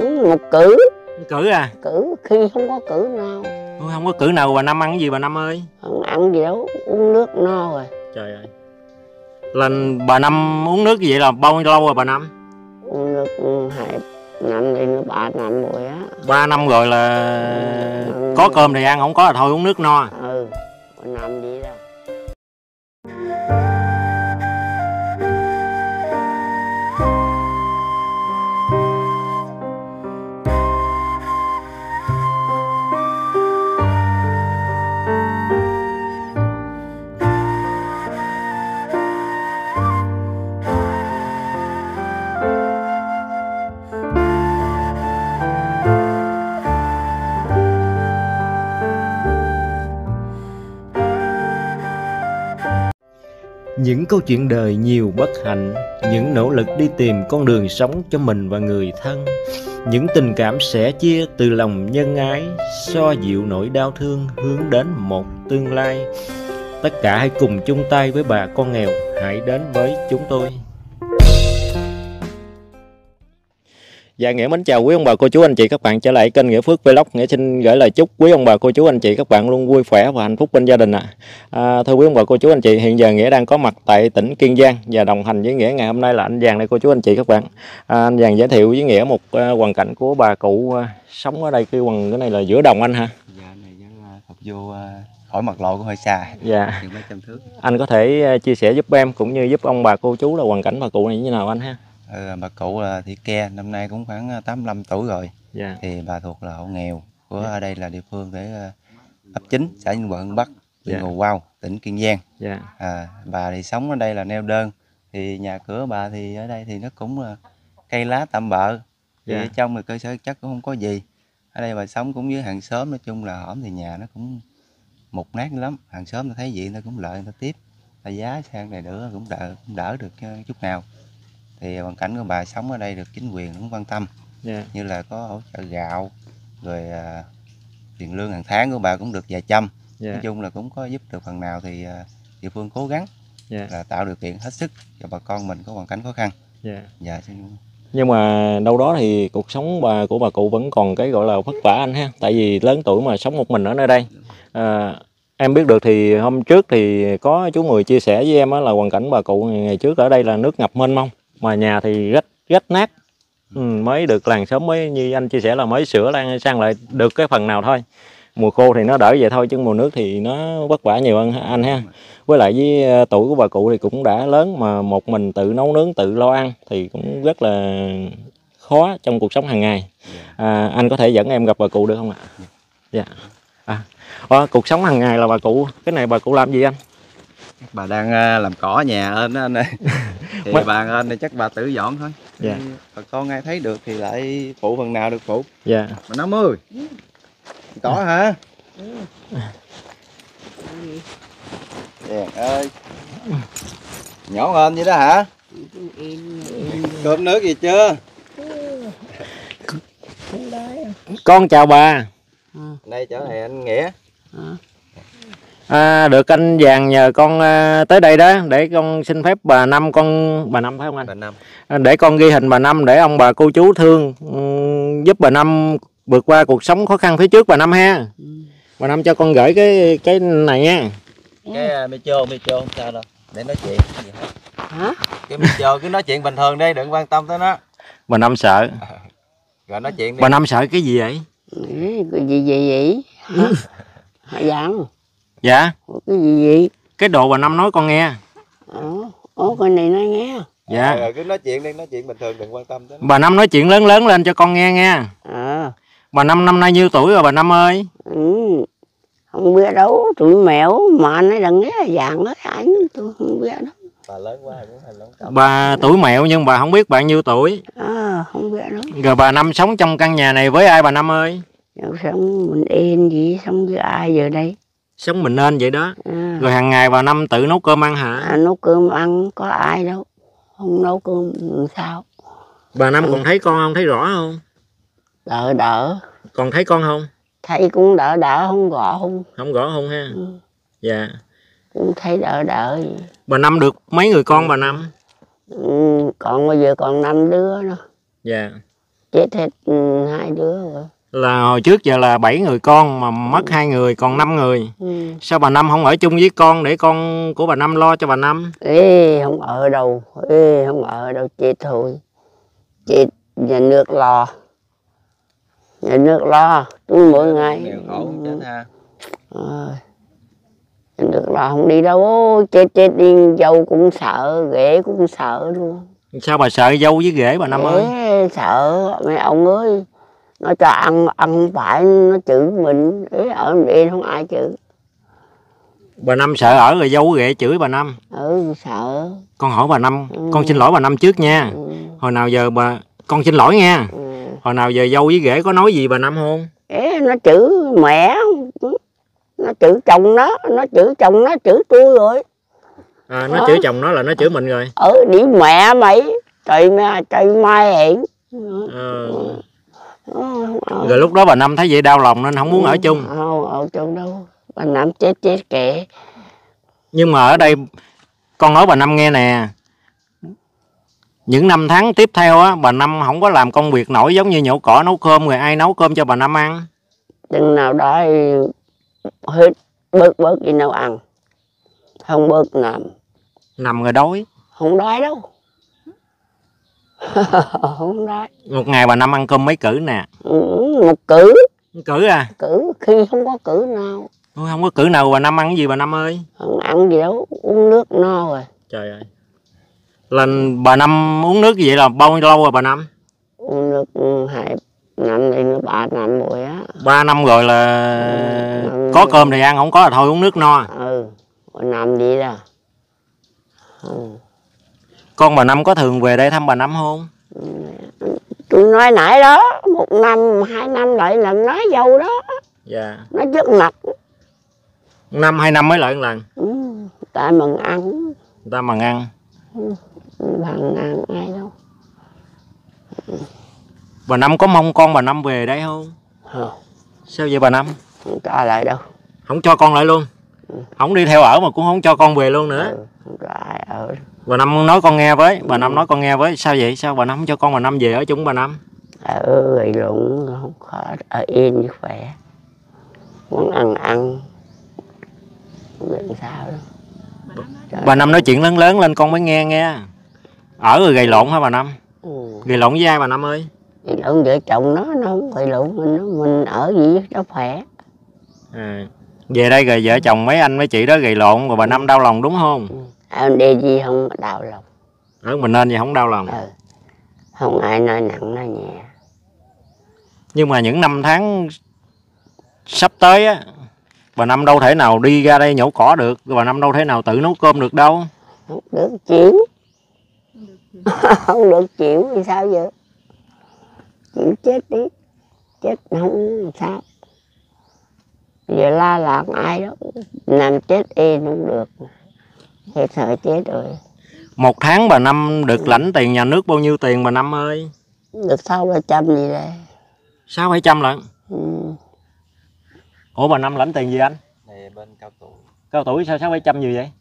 một cử. Cử à? Cử khi không có cử nào. Không có cử nào bà Năm ăn cái gì bà Năm ơi? Không ăn gì đâu, uống nước no rồi. Trời ơi. Là bà Năm uống nước như vậy là bao nhiêu lâu rồi bà Năm? Uống nước 2 năm đi nữa 3 năm rồi á. 3 năm rồi là có cơm thì ăn, không có là thôi uống nước no. 3 năm đi đâu. Những câu chuyện đời nhiều bất hạnh, những nỗ lực đi tìm con đường sống cho mình và người thân, những tình cảm sẻ chia từ lòng nhân ái, xoa dịu nỗi đau thương hướng đến một tương lai. Tất cả hãy cùng chung tay với bà con nghèo, hãy đến với chúng tôi. Dạ, Nghĩa mến chào quý ông bà cô chú anh chị các bạn trở lại kênh Nghĩa Phước Vlog. Nghĩa xin gửi lời chúc quý ông bà cô chú anh chị các bạn luôn vui khỏe và hạnh phúc bên gia đình ạ. Thưa quý ông bà cô chú anh chị, hiện giờ Nghĩa đang có mặt tại tỉnh Kiên Giang và đồng hành với Nghĩa ngày hôm nay là anh Vàng đây cô chú anh chị các bạn. Anh Vàng giới thiệu với Nghĩa một hoàn cảnh của bà cụ sống ở đây, cái này là giữa đồng anh hả? Dạ, này vẫn phục vô khỏi mặt lộ cũng hơi xa. Dạ. Chừng mấy trăm thước. Anh có thể chia sẻ giúp em cũng như giúp ông bà cô chú là hoàn cảnh bà cụ này như thế nào anh ha? Bà cụ là Thị Ke, năm nay cũng khoảng 85 tuổi rồi. Dạ. Thì bà thuộc là hộ nghèo của ở đây là địa phương để ấp 9, xã Vinh Hòa Hưng Bắc, huyện Ngò Quao, tỉnh Kiên Giang. Dạ. Bà thì sống ở đây là neo đơn. Thì nhà cửa bà thì ở đây thì nó cũng là cây lá tạm bợ. Thì ở trong thì cơ sở chất cũng không có gì. Ở đây bà sống cũng với hàng xóm, nói chung là hổm thì nhà nó cũng mục nát lắm. Hàng xóm ta thấy vậy người ta cũng lợi người ta tiếp. Ta giá sang này nữa cũng đỡ được chút nào. Thì hoàn cảnh của bà sống ở đây được chính quyền cũng quan tâm, như là có hỗ trợ gạo, rồi tiền lương hàng tháng của bà cũng được vài trăm. Nói chung là cũng có giúp được phần nào thì địa phương cố gắng là tạo điều kiện hết sức cho bà con mình có hoàn cảnh khó khăn. Nhưng mà đâu đó thì cuộc sống của bà cụ vẫn còn cái gọi là vất vả anh ha, tại vì lớn tuổi mà sống một mình ở nơi đây. Em biết được thì hôm trước thì có chú người chia sẻ với em là hoàn cảnh bà cụ ngày trước ở đây là nước ngập mênh mông, mà nhà thì rách nát, mới được làng xóm mới như anh chia sẻ là mới sửa sang lại được cái phần nào thôi. Mùa khô thì nó đỡ vậy thôi chứ mùa nước thì nó vất vả nhiều hơn anh ha. Với lại với tuổi của bà cụ thì cũng đã lớn mà một mình tự nấu nướng tự lo ăn thì cũng rất là khó trong cuộc sống hàng ngày. Anh có thể dẫn em gặp bà cụ được không ạ? Dạ. Cuộc sống hàng ngày là bà cụ, cái này bà cụ làm gì anh? Bà đang làm cỏ nhà ơn đó anh ơi. Thì bà ơn thì chắc bà tự dọn thôi. Bà con ai thấy được thì lại phụ phần nào được phụ. Bà Năm ơi, cỏ hả? Ơi, nhỏ ơn vậy đó hả? Cơm nước gì chưa? Con chào bà. Đây trở lại anh Nghĩa. Được anh Vàng nhờ con tới đây đó để con xin phép bà Năm, bà Năm phải không anh? Bà Năm. Để con ghi hình bà Năm để ông bà cô chú thương, giúp bà Năm vượt qua cuộc sống khó khăn phía trước bà Năm ha. Bà Năm cho con gửi cái này nha. Cái micro không sao đâu, để nói chuyện gì hết. Hả? Cái micro cứ nói chuyện bình thường đi, đừng quan tâm tới nó. Bà Năm sợ. Rồi nói chuyện đi. Bà Năm sợ cái gì vậy? Cái gì vậy? Hả Vàng? Dạ. Cái gì vậy? Cái đồ bà Năm nói con nghe. Cái này nói nghe. Dạ. Rồi cứ nói chuyện đi, nói chuyện bình thường đừng quan tâm tới nó. Bà Năm nói chuyện lớn lên cho con nghe nha. Bà Năm năm nay nhiêu tuổi rồi bà Năm ơi? Không biết đâu, tụi mẹo mà nói đừng nghe Vàng nói anh, tôi không biết đâu. Bà lớn quá cũng hay lớn. Bà tuổi mẹo nhưng bà không biết bạn nhiêu tuổi. Không biết đâu. Rồi bà Năm sống trong căn nhà này với ai bà Năm ơi? Sống mình yên gì, sống với ai giờ đây? Sống mình nên vậy đó. Rồi hàng ngày bà Năm tự nấu cơm ăn hả? Nấu cơm ăn có ai đâu, không nấu cơm sao? Bà Năm còn thấy con không, thấy rõ không? Đỡ. Còn thấy con không? Thấy cũng đỡ, không gõ không. Không gõ không ha? Dạ. Cũng thấy đỡ. Bà Năm được mấy người con bà Năm? Còn bây giờ còn 5 đứa nữa. Dạ. chết hết 2 đứa rồi. Là hồi trước giờ là 7 người con mà mất 2 người còn 5 người. Sao bà Năm không ở chung với con để con của bà Năm lo cho bà Năm? Ê, không ở đâu, không ở đâu, chết thôi. Chết nhà nước lo. Nhà nước lo, tôi mỗi ngày. Nghèo khổ chết ha. Nhà nước lo không đi đâu, chết đi, dâu cũng sợ, ghế cũng sợ luôn. Sao bà sợ dâu với ghế bà Năm ơi? Sợ, mấy ông ơi. Nó cho ăn không phải, nó chửi mình, ở đây không ai chửi. Bà Năm sợ ở rồi dâu ghệ chửi bà Năm? Sợ. Con hỏi bà Năm, con xin lỗi bà Năm trước nha. Hồi nào giờ con xin lỗi nha. Hồi nào giờ dâu với ghệ có nói gì bà Năm không? Nó chửi mẹ, nó chửi chồng nó chửi tôi rồi. Nó chửi chồng nó là nó chửi mình rồi. Đi mẹ mày, trời mai hẹn. Rồi lúc đó bà Năm thấy vậy đau lòng nên không muốn ở chung. Không ở chung đâu, bà Năm chết kệ. Nhưng mà ở đây con nói bà Năm nghe nè, những năm tháng tiếp theo á, bà Năm không có làm công việc nổi giống như nhổ cỏ nấu cơm, rồi ai nấu cơm cho bà Năm ăn? Chừng nào đó hết bớt đi nấu ăn, không bớt nằm rồi đói. Không đói đâu. Không đói. Một ngày bà Năm ăn cơm mấy cữ nè? Một cữ. Cữ à? Cữ, khi không có cữ nào. Không có cữ nào bà Năm ăn cái gì bà Năm ơi? Không ăn gì đâu, uống nước no rồi. Trời ơi. Là bà Năm uống nước như vậy là bao nhiêu lâu rồi bà Năm? Uống nước 2 năm đi, 3 năm rồi á. 3 năm rồi là có cơm thì ăn, không có là thôi uống nước no. Năm gì đó. Con bà Năm có thường về đây thăm bà Năm không? Tôi nói nãy đó, 1 năm 2 năm lại là nói dâu đó. Dạ. Nó rất mặt. 1 năm 2 năm mới lại một lần. Tại mừng ăn. Người ta mà ăn. Bằng ăn ai đâu. Bà Năm có mong con bà Năm về đây không? Sao vậy bà Năm? Không cho lại đâu. Không cho con lại luôn? Không đi theo ở mà cũng không cho con về luôn nữa? Không cho ai ở. Bà Năm nói con nghe với. Bà Năm nói con nghe với. Sao vậy? Sao bà Năm không cho con bà Năm về ở chung bà Năm? Gầy lụng không có ở yên như khỏe. Muốn ăn không biết sao đâu. Bà Năm nói chuyện lớn lớn lên con mới nghe nghe. Ở rồi gầy lộn hả bà Năm? Gầy lộn với ai bà Năm ơi? Gầy lộn vợ chồng nó không gầy lộn mình ở gì cho khỏe. Về đây rồi vợ chồng mấy anh mấy chị đó gầy lộn rồi bà Năm đau lòng đúng không? Đi gì không đau lòng. Ở mình nên gì không đau lòng. Không ai nói nặng nói nhẹ. Nhưng mà những năm tháng sắp tới á, bà Năm đâu thể nào đi ra đây nhổ cỏ được, bà Năm đâu thể nào tự nấu cơm được đâu. Không được chịu. Không được chịu thì sao vậy? Chịu chết đi. Chết không sao. Giờ la làng ai đó. Nằm chết yên không được. Thì sợ chết rồi. 1 tháng bà Năm được lãnh tiền nhà nước bao nhiêu tiền bà Năm ơi? Được 600-700 gì đây. 600-700 lận. Ủa bà Năm lãnh tiền gì anh? Này bên cao tuổi. Cao tuổi sao 600-700 nhiều vậy?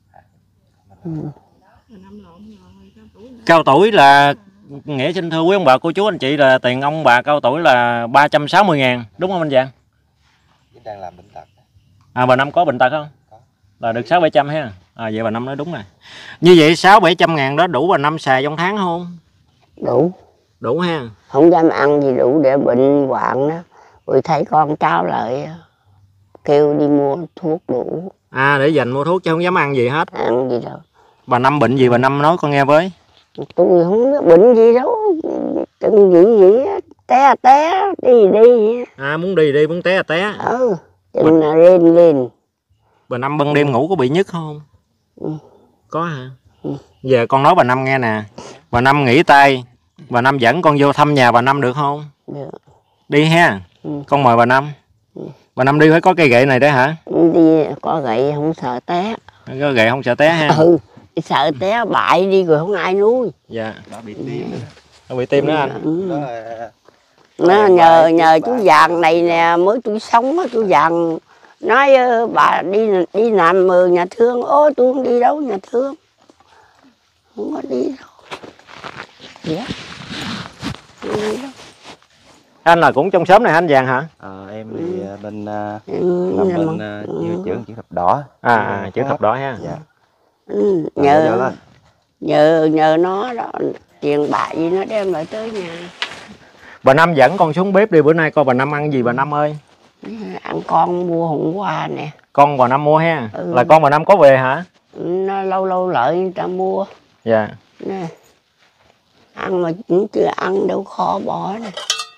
Cao tuổi là nghĩa xin thưa quý ông bà cô chú anh chị là tiền ông bà cao tuổi là 360.000 đúng không anh Vàng? Đang làm bệnh tật. Bà Năm có bệnh tật không? Có. Là được 600-700 ha. Vậy bà Năm nói đúng rồi. Như vậy 600-700 ngàn đó đủ bà Năm xài trong tháng không? Đủ. Đủ ha. Không dám ăn gì đủ để bệnh hoạn đó. Rồi thấy con cháu lại kêu đi mua thuốc đủ. Để dành mua thuốc chứ không dám ăn gì hết. Ăn gì đâu. Bà Năm bệnh gì bà Năm nói con nghe với. Tôi không biết bệnh gì đâu. Chừng gì té đi. Muốn đi muốn té. Chừng nào lên. Bà Năm ban đêm ngủ có bị nhức không? Có hả? Giờ con nói bà Năm nghe nè. Bà Năm nghỉ tay. Bà Năm dẫn con vô thăm nhà bà Năm được không? Được. Đi ha. Con mời bà Năm. Bà Năm đi phải có cây gậy này đấy hả? Đi có gậy không sợ té. Có gậy không sợ té ha? Sợ té bại đi rồi không ai nuôi. Dạ. Nó bị tim nữa. Nó bị tim nữa anh. Nó nhờ chú Vàng này nè mới tôi sống á, chú Vàng nói bà đi làm nhà thương. Tôi không đi đâu nhà thương. Không có đi đâu. Dạ. Không đi đâu. Anh là cũng trong xóm này anh Vàng hả? Em thì bên Ừ, làm bên trưởng chữ thập đỏ. Chữ thập đỏ ha. Dạ. ừ, nhờ nó đó, tiền bạc gì nó đem lại tới nhà. Bà Năm dẫn con xuống bếp đi, bữa nay coi bà Năm ăn gì bà Năm ơi. Ăn con mua hôm qua nè. Con bà Năm mua ha. Ừ. Là con bà Năm có về hả? Nó lâu lâu lợi người ta mua. Dạ. Nè. Ăn mà cũng chưa ăn đâu, khó bỏ nè.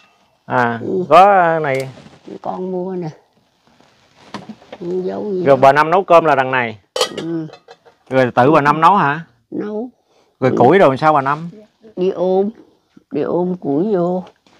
Có này. Con mua nè. Không giấu gì Rồi đâu. bà Năm nấu cơm là đằng này. Ừ. Rồi tự bà Năm nấu hả? Nấu. Rồi củi rồi sao bà Năm? Đi ôm củi vô.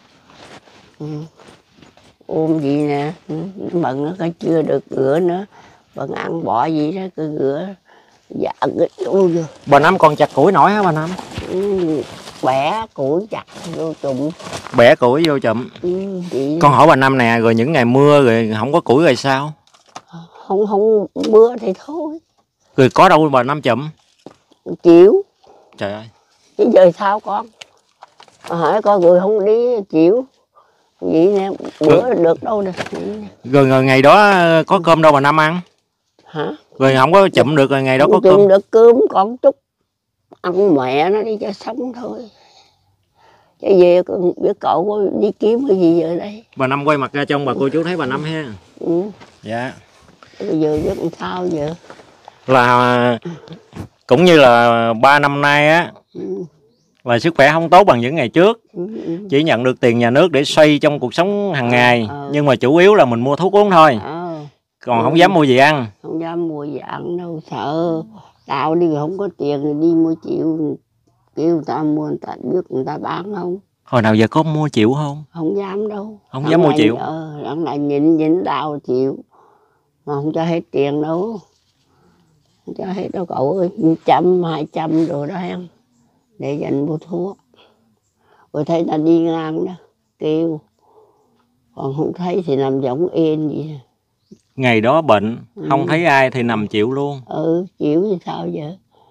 Ôm gì nè, bận nó có chưa được rửa nữa, bận ăn bỏ gì đó cứ rửa. Dạ, ôi Bà Năm còn chặt củi nổi hả bà Năm? bẻ củi chặt vô chùm. Bẻ củi vô chụm. Con hỏi bà Năm nè, rồi những ngày mưa rồi không có củi rồi sao? Không mưa thì thôi. Rồi có đâu bà Năm chụm? Chịu. Trời ơi. Chứ giờ sao con? Hỏi con người không đi chịu. Vậy nè, bữa được đâu nè. Rồi ngày đó có cơm đâu bà Năm ăn? Hả? Rồi không có chụm được rồi ngày đó có cơm. cơm? Được cơm con chút. Ăn mẹ nó đi cho sống thôi. Chứ về biết cậu có đi kiếm cái gì giờ đây. Bà Năm quay mặt ra trong bà cô chú thấy bà Năm ha. Dạ. Bây giờ biết làm sao giờ? Là cũng như là 3 năm nay á, là sức khỏe không tốt bằng những ngày trước. Chỉ nhận được tiền nhà nước để xoay trong cuộc sống hàng ngày. Nhưng mà chủ yếu là mình mua thuốc uống thôi. Còn không dám mua gì ăn. Không dám mua gì ăn đâu, sợ. Tao đi không có tiền thì đi mua chịu. Kêu người ta mua, người ta biết người ta bán không. Hồi nào giờ có mua chịu không? Không dám đâu. Không dám mua chịu. Đằng này nhịn đau chịu. Mà không cho hết tiền đâu. Không cho hết đâu cậu ơi. 100, 200 rồi đó em. Để dành mua thuốc. Rồi thấy ta đi ngang đó. Kêu. Còn không thấy thì nằm giống yên vậy. Ngày đó bệnh, không thấy ai thì nằm chịu luôn. Chịu thì sao giờ?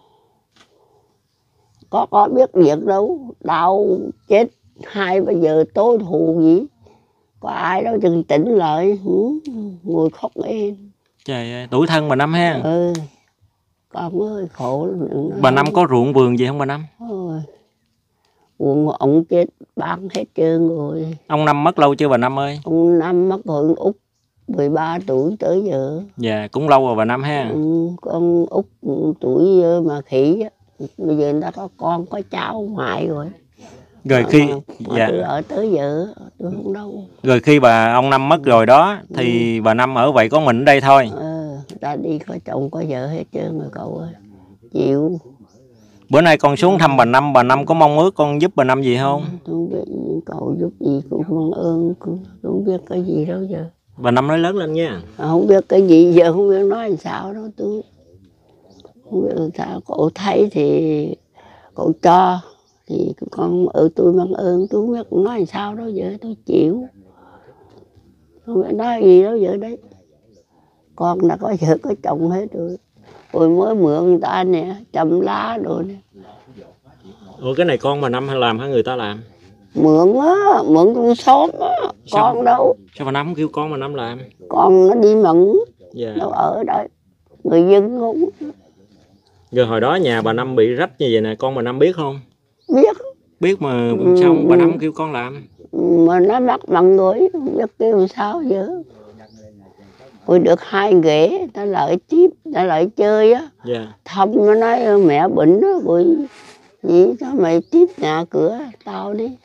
Có biết việc đâu. Đau chết 2-3 giờ tối thù gì. Có ai đâu chừng tỉnh lại. Ngồi khóc yên. Trời ơi, tuổi thân bà Năm ha. Con ơi khổ lắm. Bà Năm có ruộng vườn gì không bà Năm? Ruộng ông chết bán hết trơn rồi. Ông Năm mất lâu chưa bà Năm ơi? Ông Năm mất hồi Út 13 tuổi tới giờ. Dạ, cũng lâu rồi bà Năm ha. Con Út tuổi mà khỉ á. Bây giờ người ta có con có cháu ngoại rồi. Rồi khi dạ. Tôi ở tới giờ tôi không đâu. Rồi khi ông Năm mất rồi đó thì bà Năm ở vậy có mình ở đây thôi. Ta đi có chồng có vợ hết trơn rồi cậu ơi. Chịu. Bữa nay con xuống thăm bà Năm có mong ước con giúp bà Năm gì không? Tôi không biết cậu giúp gì cũng mong ơn, tôi không biết cái gì đâu giờ. Bà Năm nói lớn lên nha. Không biết cái gì giờ, không biết nói làm sao đâu, tôi không biết làm sao. Cậu thấy thì cậu cho thì con tôi mong ơn, tôi không biết nói làm sao đâu giờ, tôi chịu. Không biết nói gì đâu giờ đấy. Con đã có vợ có chồng hết rồi. Rồi mới mượn người ta nè, chầm lá rồi nè. Ủa cái này con bà Năm hay làm hay người ta làm? Mượn á, mượn con xóm á, con đâu. Sao bà Năm không kêu con bà Năm làm? Con nó đi mượn, nó ở đây, người dân không. Rồi hồi đó nhà bà Năm bị rách như vậy nè, con bà Năm biết không? Biết. Biết mà sao bà Năm kêu con làm? Mà nó bắt bằng người, không biết kêu sao giờ. Rồi được 2 ghế, nó lại tiếp, nó lại chơi á. Thông nó nói mẹ bệnh đó, rồi gì đó mày tiếp nhà cửa tao đi.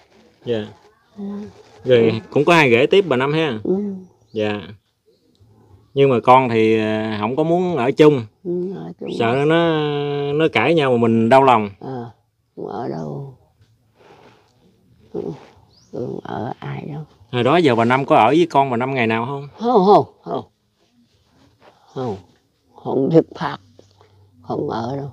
Rồi cũng có 2 ghế tiếp bà Năm ha. Dạ. Nhưng mà con thì không có muốn ở chung. Sợ nó cãi nhau mà mình đau lòng. Không ở đâu. Không ở ai đâu. Hồi đó giờ bà Năm có ở với con bà Năm ngày nào không? Không thực phạt. Không ở đâu.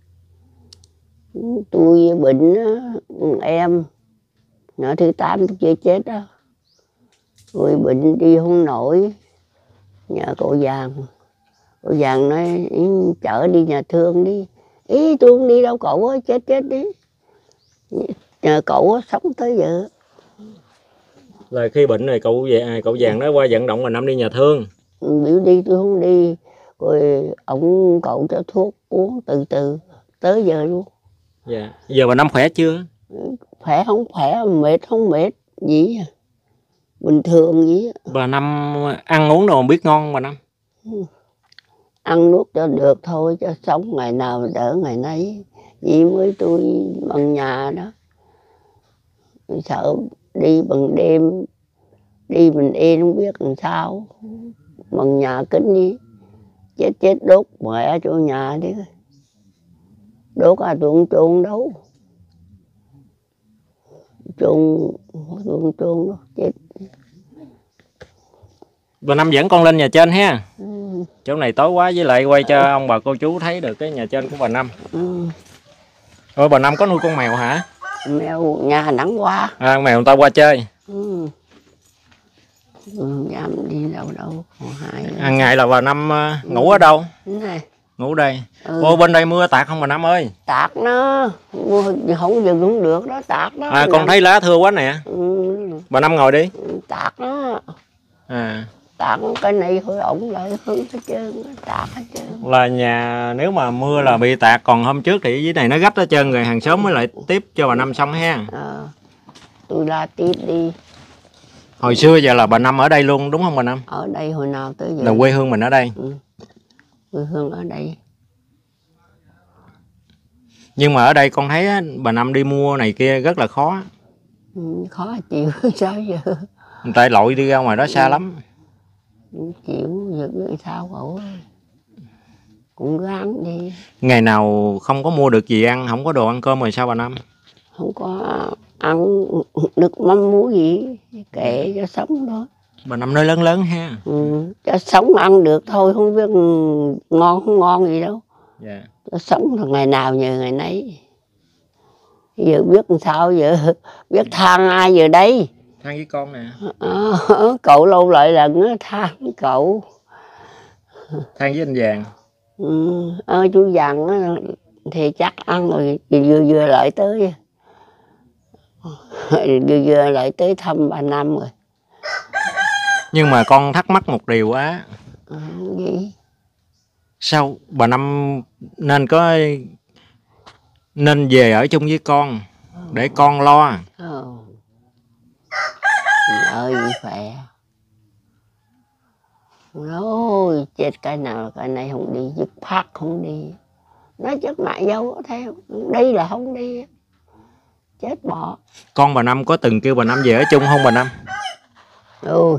Tôi bệnh á, em nhỏ thứ 8 tôi chưa chết đó. Rồi bệnh đi không nổi. Nhờ cậu Vàng nói chở đi nhà thương đi. Ý tôi không đi đâu cậu ơi, chết đi. Nhờ cậu sống tới giờ. Là khi bệnh này cậu vàng nói qua vận động bà Năm đi nhà thương. Biểu đi tôi không đi, rồi cậu cho thuốc uống từ từ tới giờ luôn. Dạ. Giờ bà Năm khỏe chưa? Khỏe không khỏe, mệt không mệt gì à. Bình thường gì á. Bà Năm ăn uống đồ biết ngon bà Năm? Ăn nuốt cho được thôi, cho sống ngày nào đỡ ngày nấy. Vì mới tôi bằng nhà đó, tôi sợ đi bằng đêm, đi mình yên không biết làm sao. Bằng nhà kính đi, chết đốt mẹ chỗ nhà đi. Đốt tôi không chôn đâu. Chôn đó, chết. Bà Năm dẫn con lên nhà trên ha. Ừ. Chỗ này tối quá, với lại quay cho ông bà cô chú thấy được cái nhà trên của bà Năm. Ừ. Ôi bà Năm có nuôi con mèo hả? Mèo nhà nắng quá. À, mèo người ta qua chơi. Ừ. Dám đi đâu còn hai. Hàng ngày là bà Năm ngủ ở đâu? Này. Ngủ đây. Ừ. Ô bên đây mưa tạt không bà Năm ơi? Tạt nó, không dừng cũng được đó, tạt đó. À con thấy lá thưa quá nè. Ừ. Bà Năm ngồi đi. Tạt nó. À. Tạt cái này thôi ổng lại hư hết trơn, tạt hết trơn. Là nhà nếu mà mưa là bị tạt, còn hôm trước thì dưới này nó gấp hết trơn rồi, hàng xóm mới lại tiếp cho bà Năm xong ha. Tôi la tiếp đi. Hồi xưa giờ là bà Năm ở đây luôn đúng không bà Năm? Ở đây hồi nào tới giờ. Là quê hương mình ở đây. Ừ. Quê hương ở đây. Nhưng mà ở đây con thấy bà Năm đi mua này kia rất là khó. Ừ, khó chịu sao giờ. Người ta lội đi ra ngoài đó xa lắm. Chịu giờ biết sao cậu ơi. Cũng gắng đi. Ngày nào không có mua được gì ăn, không có đồ ăn cơm rồi sao bà Năm? Không có ăn được mắm muối gì, kệ cho sống thôi. Bà Năm nói lớn lớn ha. Ừ, cho sống ăn được thôi, không biết ngon không ngon gì đâu. Dạ. Cho sống là ngày nào nhờ ngày nấy. Giờ biết làm sao giờ, biết than ai giờ đây. Than với con nè. Cậu lâu lại lần á, than với cậu. Than với anh Vàng. Chú Vàng á, thì chắc ăn rồi, vừa lại tới. Vừa lại tới thăm bà Năm rồi. Nhưng mà con thắc mắc một điều á. Gì? Sao bà Năm nên về ở chung với con để con lo? Ơi khỏe. Ôi chết cái nào cái này không đi, dứt phát không đi. Nói chắc mẹ dâu có theo, đi là không đi. Chết bỏ. Con bà Năm có từng kêu bà Năm về ở chung không bà Năm? Ôi,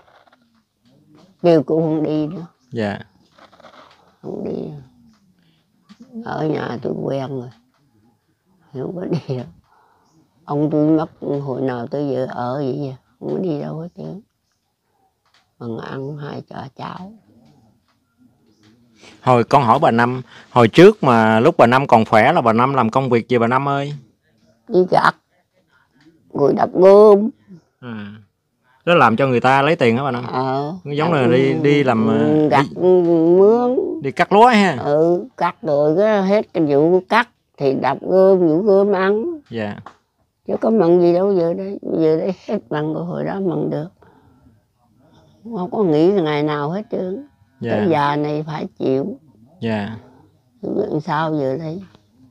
kêu cũng không đi nữa. Dạ. Không đi. Ở nhà tôi quen rồi, không có đi đâu. Ông tôi mất hồi nào tới giờ ở vậy vậy, không có đi đâu hết trơn. Bằng ăn hai trò cháu. Hồi con hỏi bà Năm, hồi trước mà lúc bà Năm còn khỏe là bà Năm làm công việc gì bà Năm ơi? Đi gặt, rồi đập gươm. Nó làm cho người ta lấy tiền hả bà Năm? Giống là đi làm gặt mướn, đi cắt lúa ha. Cắt rồi cái hết cái vụ cắt thì đập gươm, vụ gươm ăn. Dạ. Chứ có mặn gì đâu giờ đây hết mặn rồi, hồi đó mặn được. Không có nghĩ ngày nào hết trơn. Dạ. Tới già này phải chịu. Dạ. Làm sao giờ đây?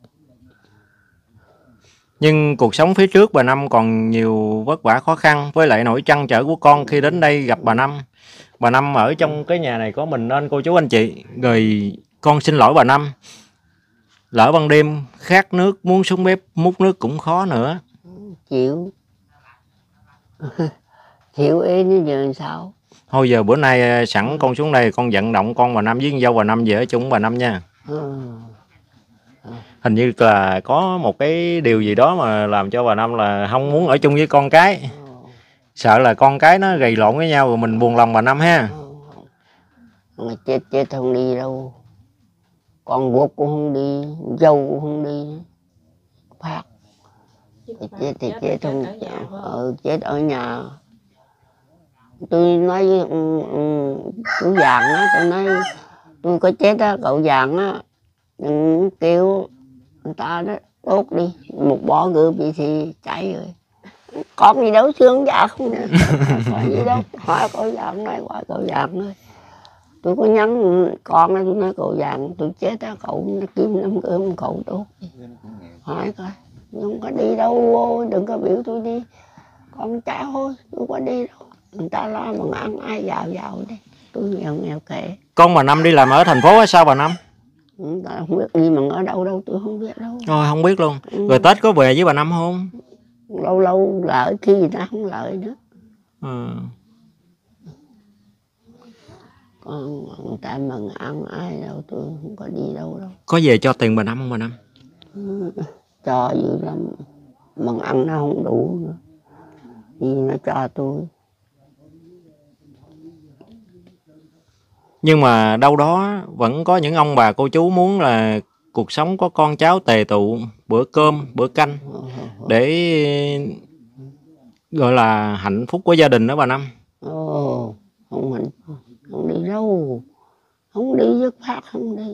Nhưng cuộc sống phía trước bà Năm còn nhiều vất vả khó khăn, với lại nỗi trăn trở của con khi đến đây gặp bà Năm. Bà Năm ở trong cái nhà này có mình nên cô chú anh chị. Rồi con xin lỗi bà Năm. Lỡ ban đêm khát nước muốn xuống bếp múc nước cũng khó nữa. Chịu. Chịu ế như giờ làm sao? Thôi giờ bữa nay sẵn con xuống đây con vận động con bà Năm với con dâu bà Năm về ở chung bà Năm nha. Hình như là có một cái điều gì đó mà làm cho bà Năm là không muốn ở chung với con cái. Sợ là con cái nó gầy lộn với nhau rồi mình buồn lòng bà Năm ha. Chết không đi đâu. Con ruột cũng không đi, dâu cũng không đi. Phát. Chết không, chết ở nhà. Tôi nói với chú Vàng á, tôi nói tôi có chết á, cậu Vàng á, kêu người ta đó đốt đi, một bó gươm gì thì cháy rồi. Con gì đâu xương dạ không nè. Có gì đâu. Hỏi cậu vàng nói qua cậu vàng thôi. Tôi có nhắn con nó, tôi nói cậu vàng tôi chết á, cậu nó kiếm đám cơm cậu đốt. Hỏi coi, không có đi đâu vô, đừng có biểu tôi đi. Con cháu thôi, tôi có đi đâu. Người ta lo mà ăn ai vào đi. Tôi nghèo nghèo kệ. Con bà Năm đi làm ở thành phố hay sao bà Năm? Người ta không biết đi mà ở đâu tôi không biết đâu. Thôi không biết luôn. Rồi Tết có về với bà Năm không? Lâu lâu lợi khi người ta không lợi nữa. Còn người ta mà ăn ai đâu tôi không có đi đâu. Có về cho tiền bà Năm không bà Năm? Cho dữ lắm. Mà ăn nó không đủ nữa. Vì nó cho tôi. Nhưng mà đâu đó vẫn có những ông bà cô chú muốn là cuộc sống có con cháu tề tụ, bữa cơm, bữa canh để gọi là hạnh phúc của gia đình đó bà Năm. Không đi đâu. Không đi dứt khoát không đi.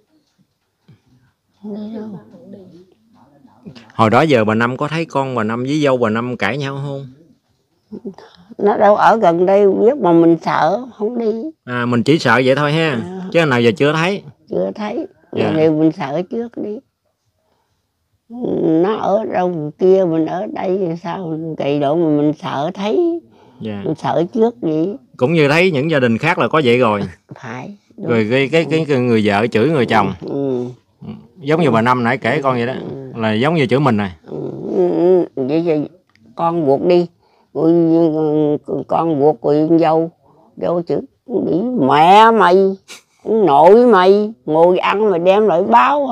Không đi đâu. Hồi đó giờ bà Năm có thấy con bà Năm với dâu bà Năm cãi nhau không? Nó đâu ở gần đây biết mà mình sợ không đi. Mình chỉ sợ vậy thôi ha. Chứ nào giờ chưa thấy. Chưa thấy. Thì mình sợ trước đi. Nó ở đâu kia mình ở đây thì sao kỳ độ mà mình sợ thấy. Mình sợ trước vậy. Cũng như thấy những gia đình khác là có vậy rồi. Phải. Đúng. Rồi cái người vợ chửi người chồng. Giống như bà Năm nãy kể con vậy đó. Là giống như chửi mình này. Vậy con buộc đi. Con buộc rồi dâu chửi nghĩ mẹ mày, nội mày ngồi ăn mà đem lại báo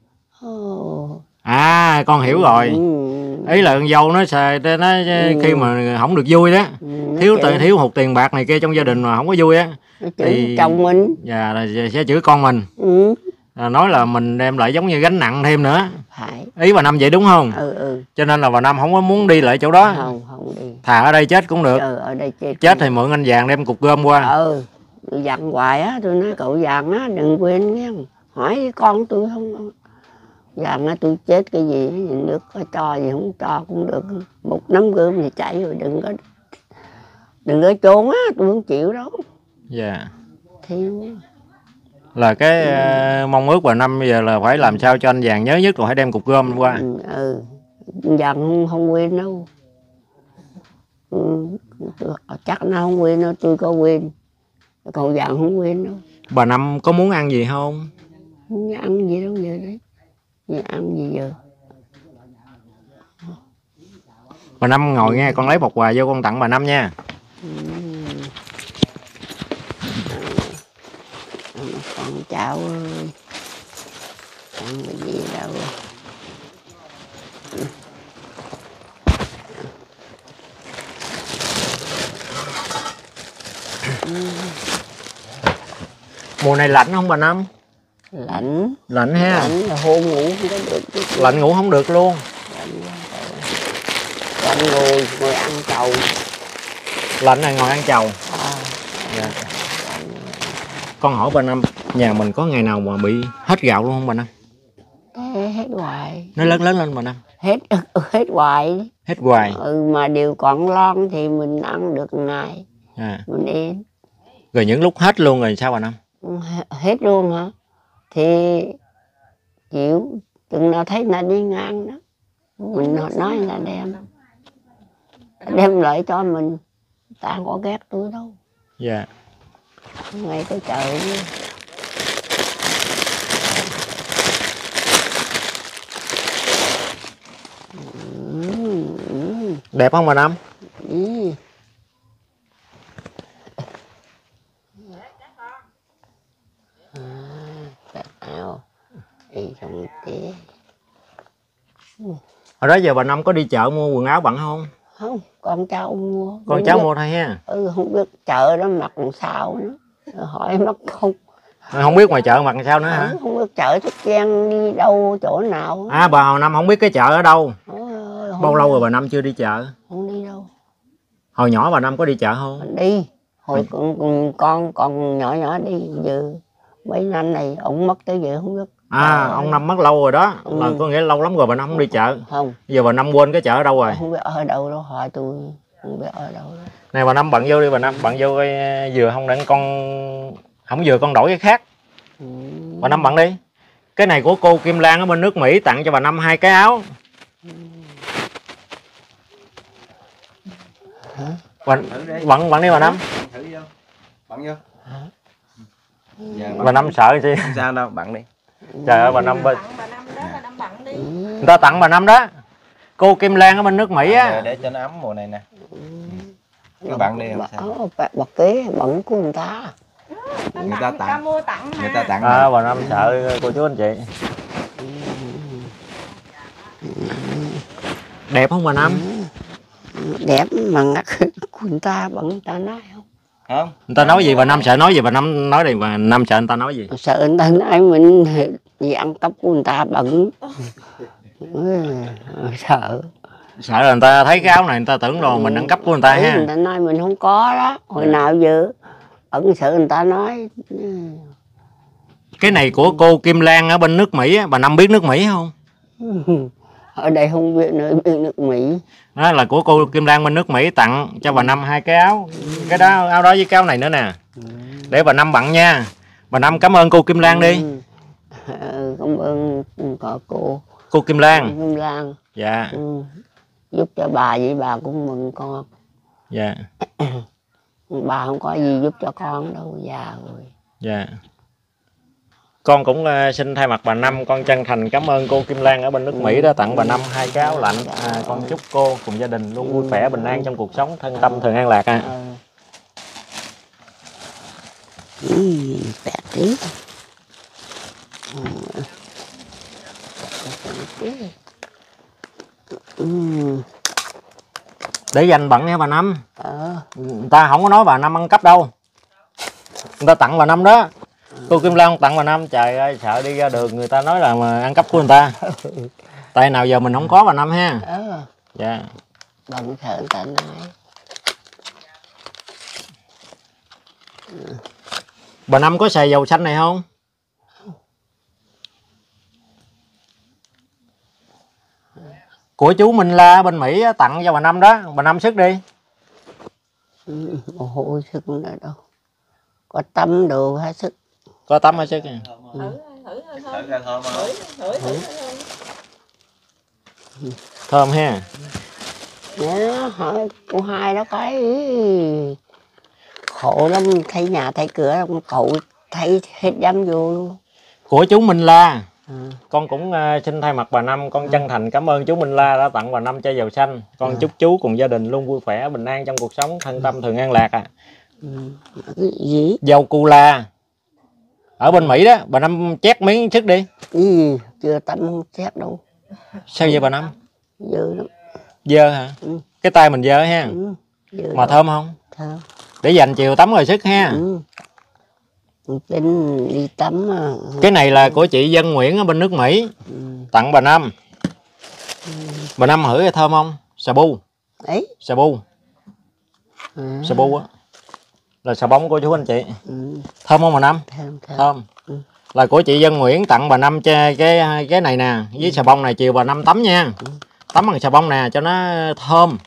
hả? Con hiểu rồi. Ý là con dâu nó khi mà không được vui đó, thiếu hụt tiền bạc này kia trong gia đình mà không có vui á, thì chồng mình là sẽ chửi con mình. Nói là mình đem lại giống như gánh nặng thêm nữa. Phải. Ý bà Năm vậy đúng không? Cho nên là bà Năm không có muốn đi lại chỗ đó. Không đi. Thà ở đây chết cũng được. Ở đây chết thì mượn anh vàng đem cục gom qua. Tôi dặn hoài á, tôi nói cậu vàng á đừng quên nghe, hỏi con tôi không. Vàng á tôi chết cái gì nước có cho gì không cho cũng được, một nắm gươm thì chạy rồi đừng có trốn á, tôi không chịu đâu. Dạ. Thiếu. Là cái mong ước bà Năm bây giờ là phải làm sao cho anh vàng nhớ nhất là phải đem cục gom qua. Vàng không quên đâu. Chắc nó không quên đâu, tôi có quên. Cậu vàng không quên đâu. Bà Năm có muốn ăn gì không? Không ăn gì đâu giờ đấy. Giờ ăn gì giờ? Bà Năm ngồi nghe con lấy bọc quà vô con tặng bà Năm nha. Con cháu ơi, ăn cái gì đâu. Mùa này lạnh không bà Năm? Lạnh. Lạnh ha. Lạnh là hôn ngủ không có được. Lạnh ngủ không được luôn. Lạnh ngồi ăn chầu. Lạnh này ngồi ăn chầu. Dạ. Con hỏi bà Năm, nhà mình có ngày nào mà bị hết gạo luôn không bà Năm? Hết hoài. Nó lớn lên bà Năm. Hết hoài. Hết hoài. Mà điều còn lon thì mình ăn được ngày. Mình yên. Rồi những lúc hết luôn rồi sao bà Năm? Hết luôn hả? Thì chịu, chừng nào thấy là đi ngang đó. Mình nói là đem lại cho mình. Ta không có ghét tôi đâu. Dạ. Ngày cái trời. Đẹp không bà Năm? Hồi đó giờ bà Năm có đi chợ mua quần áo bận không? Không, con cháu mua. Con cháu mua thôi ha. Không biết chợ đó mặc làm sao nữa. Hỏi mất không. Không biết ngoài chợ mặc làm sao nữa hả? Không biết chợ Thức Giang đi đâu chỗ nào. Bà hồi năm không biết cái chợ ở đâu. Bao lâu rồi bà Năm chưa đi chợ? Không đi đâu. Hồi nhỏ bà Năm có đi chợ không? Đi. Hồi con nhỏ đi. Giờ mấy năm này ông mất tới giờ không biết. Ông Năm mất lâu rồi đó. Ừ. Là có nghĩa lâu lắm rồi bà Năm không đi chợ. Không, Giờ bà Năm quên cái chợ ở đâu rồi? không biết ở đâu đó, hỏi tôi không biết ở đâu đó. Này bà Năm bận vô đi bà Năm, bận vô coi vừa không để con không vừa con đổi cái khác. Ừ. Bà Năm bận đi. Cái này của cô Kim Lan ở bên nước Mỹ tặng cho bà Năm 2 cái áo. Bận đi bà Năm. Thử vô. Bận vô. Dạ, Bà Năm sợ gì? không sao đâu, bận đi. Trời ơi bà Năm bên Bà Năm đó, bà Năm bận đi. người ta tặng bà Năm đó. Cô Kim Lan ở bên nước Mỹ á. Để cho nó ấm mùa này nè. Cứ bận đi không sao. Bật kế bận của người ta. Người ta tặng. mua tặng mà. Người ta tặng. Bà Năm sợ cô chú anh chị. Đẹp không bà Năm? Đẹp mà ngắt của người ta bận người ta nói không. Không. Người ta nói gì bà Năm sợ nói gì bà Năm nói đi bà Năm sợ người ta nói gì? Sợ người ta nói mình vì ăn cắp của người ta bận. Sợ. Sợ là người ta thấy cái áo này người ta tưởng rồi mình ăn cắp của người ta ha. Người ta nói mình không có đó. Hồi nào giờ ẩn sợ người ta nói. Cái này của cô Kim Lan ở bên nước Mỹ á, bà Năm biết nước Mỹ không? Ở đây không biết nơi bên nước Mỹ. Đó là của cô Kim Lan bên nước Mỹ tặng cho bà Năm 2 cái áo. Cái đó áo đó với cái áo này nữa nè. Để bà Năm bận nha. Bà Năm cảm ơn cô Kim Lan đi. Cảm ơn cô. Cô Kim Lan. Kim Lan. Dạ. Giúp cho bà vậy bà cũng mừng con. Dạ. Bà không có gì giúp cho con đâu, già rồi. Dạ. Con cũng xin thay mặt bà Năm con chân thành cảm ơn cô Kim Lan ở bên nước Mỹ đã tặng bà Năm 2 cái áo lạnh. Con chúc cô cùng gia đình luôn vui khỏe bình an trong cuộc sống, thân tâm thường an lạc. Bẹt tí. Để dành bận nha bà Năm. Người ta không có nói bà Năm ăn cắp đâu. Người ta tặng bà Năm đó. Cô Kim Lan tặng bà Năm, trời ơi sợ đi ra đường người ta nói là mà ăn cắp của người ta. Tại nào giờ mình không có bà Năm ha. Dạ. Bận sợ người ta nói. Bà Năm có xài dầu xanh này không? Của chú Minh La bên Mỹ tặng cho bà Năm đó, bà Năm sức đi. Ôi sức nữa đâu. Có tắm đồ hay sức. Có tắm hay sức nè. Thơm ha. Nhớ hỏi cô hai đó cái khổ lắm, thấy nhà thấy cửa cậu thấy hết dám vô luôn. Của chú Minh La. Con cũng xin thay mặt bà Năm con chân thành cảm ơn chú Minh La đã tặng bà Năm chai dầu xanh. Con chúc chú cùng gia đình luôn vui khỏe bình an trong cuộc sống, thân tâm thường an lạc. Cái gì? Dầu Cula ở bên Mỹ đó, bà Năm chét miếng sức đi. Chưa tắm chét đâu. Sao vậy bà Năm? Dơ lắm. Dơ hả? Cái tay mình dơ ha. Mà thơm không? Thơm. Để dành chiều tắm rồi sức ha. Tính đi tắm. Cái này là của chị Dân Nguyễn ở bên nước Mỹ. Tặng bà Năm. Bà Năm hửi thơm không? Xà bu. Ấy. Xà bu. Xà bu á. Là xà bông của chú anh chị. Thơm không bà Năm? Thơm. Là của chị Dân Nguyễn tặng bà Năm cái này nè. Với xà bông này chiều bà Năm tắm nha. Tắm bằng xà bông nè cho nó thơm.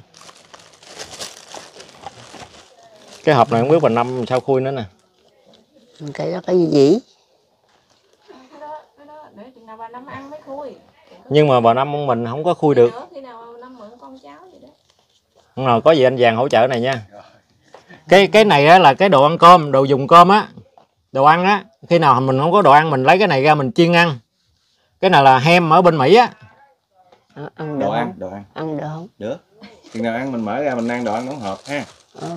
Cái hộp này không biết bà Năm sao khui nữa nè. Cái đó cái gì? Cái đó để chừng nào bà Năm ăn mới khui. Nhưng mà bà Năm mình không có khui được. Khi nào Năm mượn con cháu gì đó. Không nào có gì anh Vàng hỗ trợ này nha. Cái này á là cái đồ ăn cơm, đồ dùng cơm á. Đồ ăn á, khi nào mình không có đồ ăn mình lấy cái này ra mình chiên ăn. Cái này là hem ở bên Mỹ á. Ăn được không? Đồ ăn. Ăn được không? Được. Chừng nào ăn mình mở ra mình ăn đồ ăn đóng hộp ha.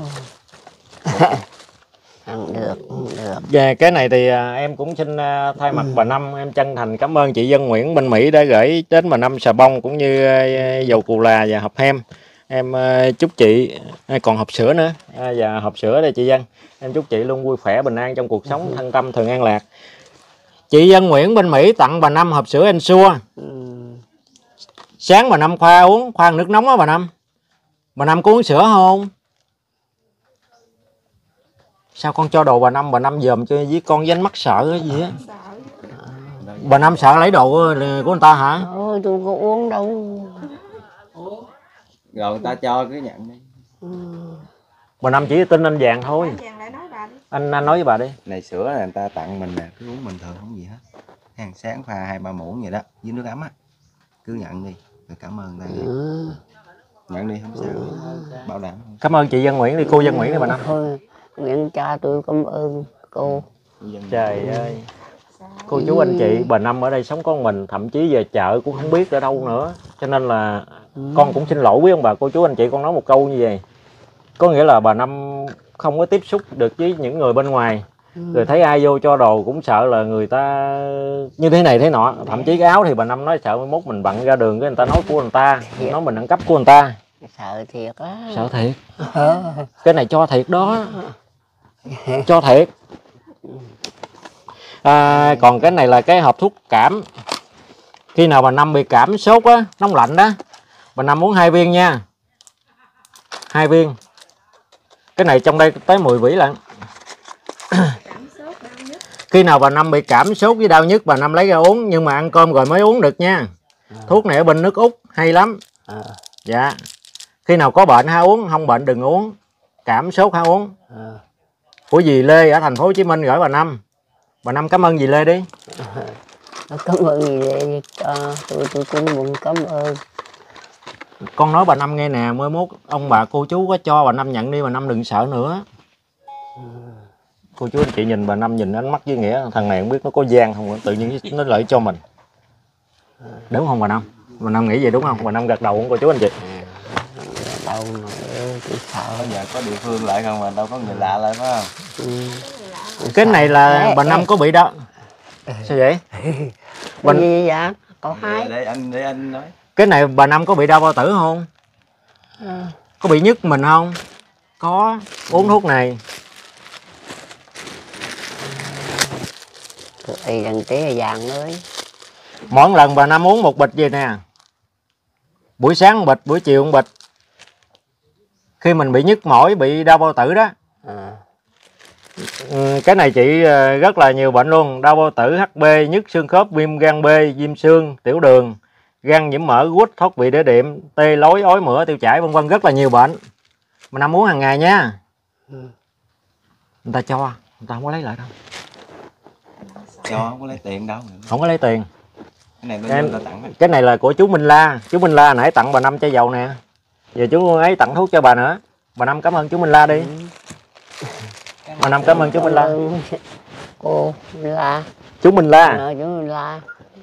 Ăn được. Về cái này thì em cũng xin thay mặt bà Năm em chân thành cảm ơn chị Dân Nguyễn bên Mỹ đã gửi đến bà Năm xà bông cũng như dầu Cula và hộp hem. Em chúc chị còn hộp sữa nữa và hộp sữa đây chị Dân. Em chúc chị luôn vui khỏe bình an trong cuộc sống, thân tâm thường an lạc. Chị Dân Nguyễn bên Mỹ tặng bà Năm hộp sữa Ensure. Sáng bà Năm khoa nước nóng á bà Năm. Bà Năm có uống sữa không? Sao con cho đồ bà Năm dòm cho với con với ánh mắt sợ cái gì á. Bà Năm sợ lấy đồ của người ta hả? Ôi tôi có uống đâu. Rồi người ta cho cứ nhận đi. Bà Năm chỉ tin anh Vàng thôi. Vàng lại nói bà đi. Anh nói với bà đi. Này sữa là người ta tặng mình nè, cứ uống bình thường không gì hết. Hàng sáng pha 2-3 muỗng vậy đó, với nước ấm á. Cứ nhận đi, rồi cảm ơn người ta. Nhận đi không sao, bảo đảm. Cảm ơn chị Văn Nguyễn đi, cô Văn Nguyễn đi bà Năm. Thôi, Nguyễn cha tôi cảm ơn cô. Trời ơi. Cô chú anh chị, bà Năm ở đây sống có mình, thậm chí về chợ cũng không biết ở đâu nữa. Cho nên là con cũng xin lỗi quý ông bà, cô chú anh chị, con nói một câu như vậy. Có nghĩa là bà Năm không có tiếp xúc được với những người bên ngoài. Rồi thấy ai vô cho đồ cũng sợ là người ta như thế này thế nọ. Thậm chí cái áo thì bà Năm nói sợ mai mốt mình bận ra đường cái người ta nói của người ta, nói mình ăn cắp của người ta. Sợ thiệt á. Sợ thiệt. Cái này cho thiệt đó. Cho thiệt. Còn cái này là cái hộp thuốc cảm. Khi nào bà Năm bị cảm sốt á, nóng lạnh đó, bà Năm uống 2 viên nha. 2 viên. Cái này trong đây tới 10 vỉ lận. Khi nào bà Năm bị cảm sốt với đau nhức, bà Năm lấy ra uống, nhưng mà ăn cơm rồi mới uống được nha. Thuốc này ở bên nước Úc hay lắm. Dạ. Khi nào có bệnh hãy uống, không bệnh đừng uống. Cảm sốt hãy uống. Của dì Lê ở thành phố Hồ Chí Minh gửi bà Năm. Bà Năm cảm ơn dì Lê đi. Cảm ơn dì Lê cho tôi cũng muốn cảm ơn. Con nói bà Năm nghe nè, mới mốt ông bà cô chú có cho bà Năm nhận đi, bà Năm đừng sợ nữa. Cô chú anh chị nhìn bà Năm nhìn ánh mắt với Nghĩa, thằng này không biết nó có gian không, tự nhiên nó lợi cho mình. Đúng không bà Năm? Bà Năm nghĩ vậy đúng không? Bà Năm gật đầu không cô chú anh chị? Đâu mà tôi sợ. Bây giờ có địa phương lại không mà đâu có người lạ lại phải không? Cái này là bà Năm có bị đó. Sao vậy? Bệnh gì vậy? Cậu hai. Để anh nói. Cái này bà Năm có bị đau bao tử không? Có bị nhức mình không? Có. Uống thuốc này. Thì đằng tí là vàng ơi. Mỗi lần bà Năm uống một bịch gì nè. Buổi sáng một bịch, buổi chiều một bịch. Khi mình bị nhức mỏi, bị đau bao tử đó. Cái này trị rất là nhiều bệnh luôn. Đau bao tử, HB, nhức xương khớp, viêm gan B, viêm xương, tiểu đường, gan nhiễm mỡ, gút, thoát vị đĩa đệm, tê lối, ói mửa, tiêu chảy, vân vân, rất là nhiều bệnh. Mà Năm uống hàng ngày nha. Người ta cho, người ta không có lấy lại đâu. Cho không có lấy tiền đâu. Không có lấy tiền. Cái này người ta tặng đó. Cái này là của chú Minh La. Chú Minh La nãy tặng bà Năm chai dầu nè. Giờ chú ấy tặng thuốc cho bà nữa. Bà Năm cảm ơn chú Minh La đi. Bà Năm cảm ơn chú Minh La. Cô Minh La. Chú Minh La. Chú Minh La.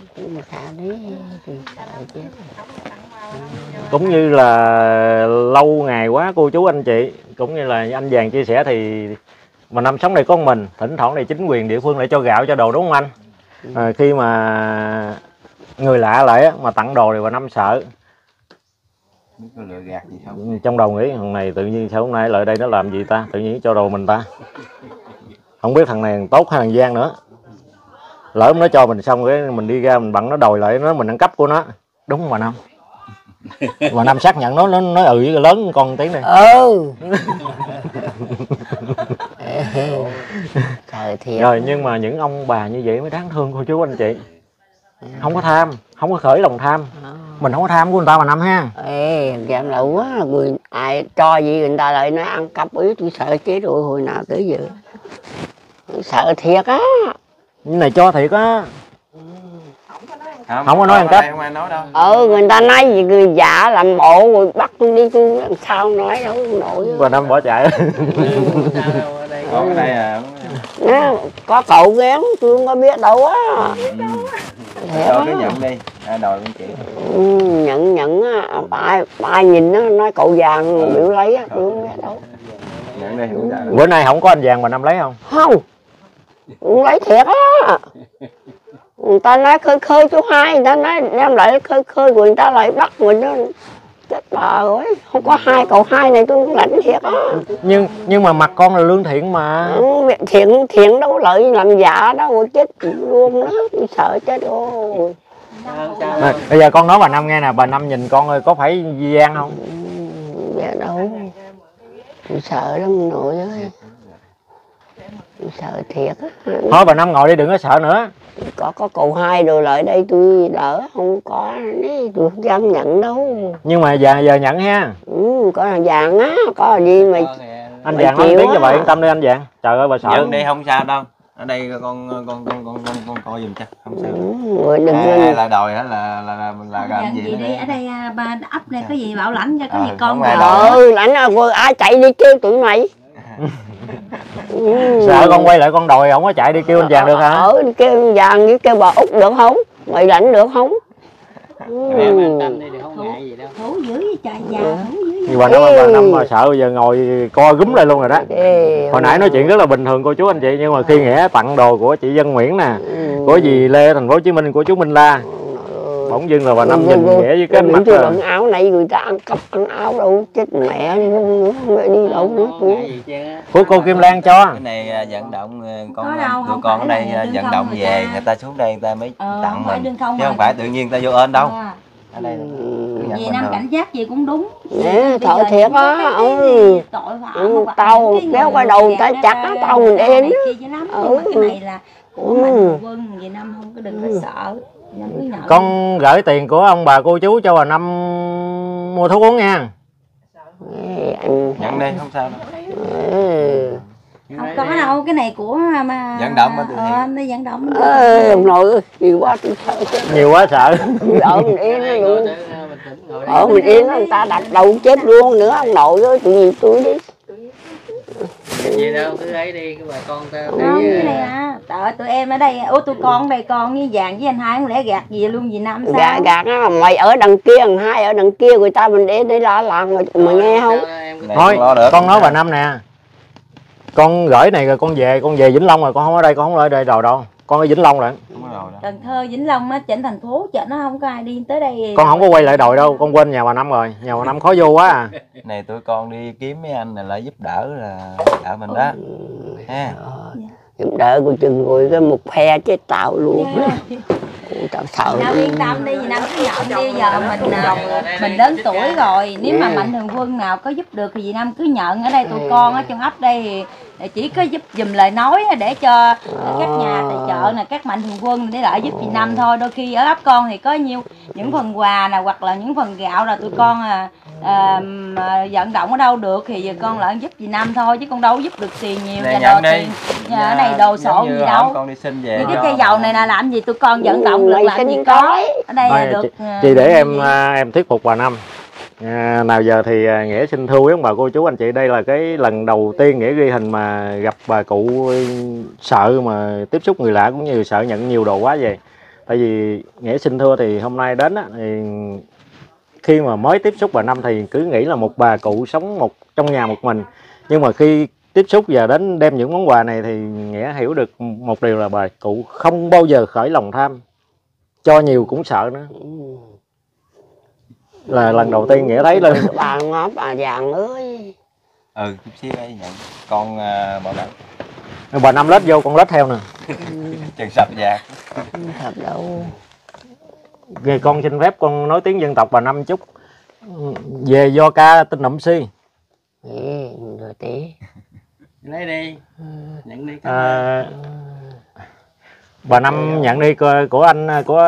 Cũng như là lâu ngày quá cô chú anh chị, cũng như là anh Vàng chia sẻ thì mà Năm sống đây có mình, thỉnh thoảng này chính quyền địa phương lại cho gạo cho đồ đúng không anh? Khi mà người lạ lại mà tặng đồ thì bà Năm sợ. Có lừa gạt gì không? Trong đầu nghĩ thằng này tự nhiên sao hôm nay lại đây nó làm gì ta, tự nhiên cho đồ mình ta. Không biết thằng này tốt hay thằng gian nữa. Lỡ nó cho mình xong cái mình đi ra mình bận nó đòi lại, nó mình ăn cắp của nó. Đúng không bà Năm? Bà Năm xác nhận nó nói ừ với lớn con tiếng này. Trời thiệt. Rồi nhưng mà những ông bà như vậy mới đáng thương cô chú anh chị. Không có tham, không có khởi lòng tham. Mình không có tham của người ta bà Năm ha. Ê, giảm lậu quá, người ai cho gì người ta lại nói ăn cắp ý, tôi sợ chết rồi hồi nào tới giờ. Tôi sợ thiệt á. Cái này cho thiệt á. Không có nói ăn cắp. Không ai nói đâu. Người ta nói gì người giả làm bộ rồi bắt tôi đi tôi làm sao nói đâu nổi. Bà Năm bỏ chạy. Còn ở đây à. Có cậu ghén tôi không có biết đâu á. Cho cái nhận đi, ai đòi con chị. Nhận ai nhìn nó nói cậu vàng biểu lấy á, tôi không biết đâu. Nhận đi hiểu sao. Bữa nay không có anh Vàng bà Năm lấy không? Không. Tôi lấy thiệt á. Người ta nói khơi khơi chú hai, người ta nói đem lại khơi khơi rồi người ta lại bắt mình đó. Chết bà ơi, không có hai cậu hai này tôi lãnh thiệt á. Nhưng mà mặt con là lương thiện mà. Thiện đâu lợi làm giả đâu, chết luôn đó, tôi sợ chết rồi. Bây giờ con nói bà Năm nghe nè, bà Năm nhìn con ơi có phải gian không? Dạ đâu, tôi sợ lắm nội ơi. Sợ thiệt á. Thôi bà Năm ngồi đi, đừng có sợ nữa. Có cậu hai rồi lại đây tôi đỡ, không có đấy, tôi không dám nhận đâu. Nhưng mà giờ nhận ha. Có là vàng á, có là gì mà Anh Vàng nói tiếng cho bà yên tâm đi anh Vàng. Trời ơi bà sợ. Nhận đi không sao đâu. Ở đây con coi giùm cho, không sao. Rồi đừng Hay là đòi hay là Dạ, làm gì gì nữa. đi ở đây ba ấp này có gì bảo lãnh cho có gì con không ai vào. lãnh ai chạy đi kêu tụi mày. Sợ con quay lại con đòi không có chạy đi kêu anh Vàng được hả? Kêu anh Vàng với kêu bà Út được không? Mày lãnh được không? Em yên tâm đi, đừng có ngại gì đâu. Thủ dữ với trời già, thủ dữ. Nhưng bà Năm mà sợ giờ ngồi co gúm lại luôn rồi đó. Hồi nãy nói chuyện rất là bình thường cô chú anh chị, nhưng mà khi Nghĩa tặng đồ của chị Dân Nguyễn nè, của dì Lê thành phố Hồ Chí Minh, của chú Minh La, bỗng dưng là bà Năm nhìn Nghĩa với cái mắt là bận áo này người ta ăn cắp ăn áo đâu, chết mẹ luôn nữa, không đi đâu nữa. Của cô Kim Lan cho. Cái này vận động con Có đâu, tụi không con ở phải đây là đơn vận không động người về, ta. người ta xuống đây người ta mới tặng Không phải mình. đơn không Chứ không mà. phải tự nhiên ta vô ơn đâu. Ở đây Vì năm cảnh giác gì cũng đúng. Thợ thiệt á, tao kéo qua đầu người ta chặt á, tao mình em á. Cái này là của Mạnh Quân, vì năm không có đừng có sợ. Năm cứ nhận. Con gửi tiền của ông bà cô chú cho bà Năm mua thuốc uống nha. nhận đi không sao đâu. Không có đâu, cái này của mà Vận động mà tự nó vận động. Ông nội nhiều quá tôi sợ chết. Nhiều quá sợ. Ở mình yên nó luôn. Ở mình yên nó người ta đặt đầu chết luôn nữa, ông nội ơi, tụi nhìn tôi đi. Gì đâu, cứ ấy đi, cái bà con ta Không, cái này à, trời tụi em ở đây, tụi con ở đây, con với Vàng với anh Hai không lẽ gạt gì luôn vì năm sao? Gạt á, mày ở đằng kia, thằng Hai ở đằng kia, người ta mình để la làng mà nghe không? Thôi, con nói bà Năm nè. Con gửi này rồi con về Vĩnh Long rồi, con không ở đây, con không ở đây đồ đâu. Con ở Vĩnh Long rồi. Cần Thơ, Vĩnh Long nó chỉnh thành phố, chợ nó không có ai đi tới đây. Con không có quay lại đòi đâu, con quên nhà bà Năm rồi. Nhà bà Năm khó vô quá à. Này tụi con đi kiếm mấy anh này lại giúp đỡ là đỡ mình đó. Ha. Giúp đỡ của chừng rồi cái một phe chết tao luôn. Tao sợ. Năm yên tâm đi, vì năm cứ nhận đi, giờ mình lớn tuổi rồi, nếu mà Mạnh Thường Quân nào có giúp được thì vì năm cứ nhận. Ở đây tụi con ở trong ấp đây thì chỉ có giúp dùm lời nói để cho các nhà tài trợ nè, các Mạnh Thường Quân để lại giúp vì năm thôi. Đôi khi ở ấp con thì có nhiều những phần quà nè, hoặc là những phần gạo là tụi con vận động ở đâu được thì con lại giúp vì năm thôi, chứ con đâu giúp được tiền nhiều và đồ tiền. Ở này đồ sộ gì đâu. Con đi xin về. Như cái chai dầu này là làm gì tụi con vận động được, làm gì có. Ở đây Thôi, được. Chị để em thuyết phục bà Năm. Nào giờ thì Nghĩa xin thưa quý ông bà cô chú anh chị, đây là cái lần đầu tiên Nghĩa ghi hình mà gặp bà cụ sợ mà tiếp xúc người lạ, cũng như sợ nhận nhiều đồ quá về. Tại vì Nghĩa xin thưa thì hôm nay đến á, thì khi mà mới tiếp xúc bà Năm thì cứ nghĩ là một bà cụ sống trong nhà một mình, nhưng mà khi tiếp xúc và đến đem những món quà này thì Nghĩa hiểu được một điều là bà cụ không bao giờ khởi lòng tham, cho nhiều cũng sợ nữa. Là lần đầu tiên Nghĩa thấy lên. Bà ngó bà Vàng ơi. Chút xíu ấy nhận. Con bảo đảm. Bà Năm lết vô, con lết theo nè. Chừng sập vàng. Thật đâu. Về con xin phép con nói tiếng dân tộc bà Năm chút. Về do ca tên Nụm Si. Rồi tí. Lấy đi. Nhận đi. Bà Năm nhận đi của anh của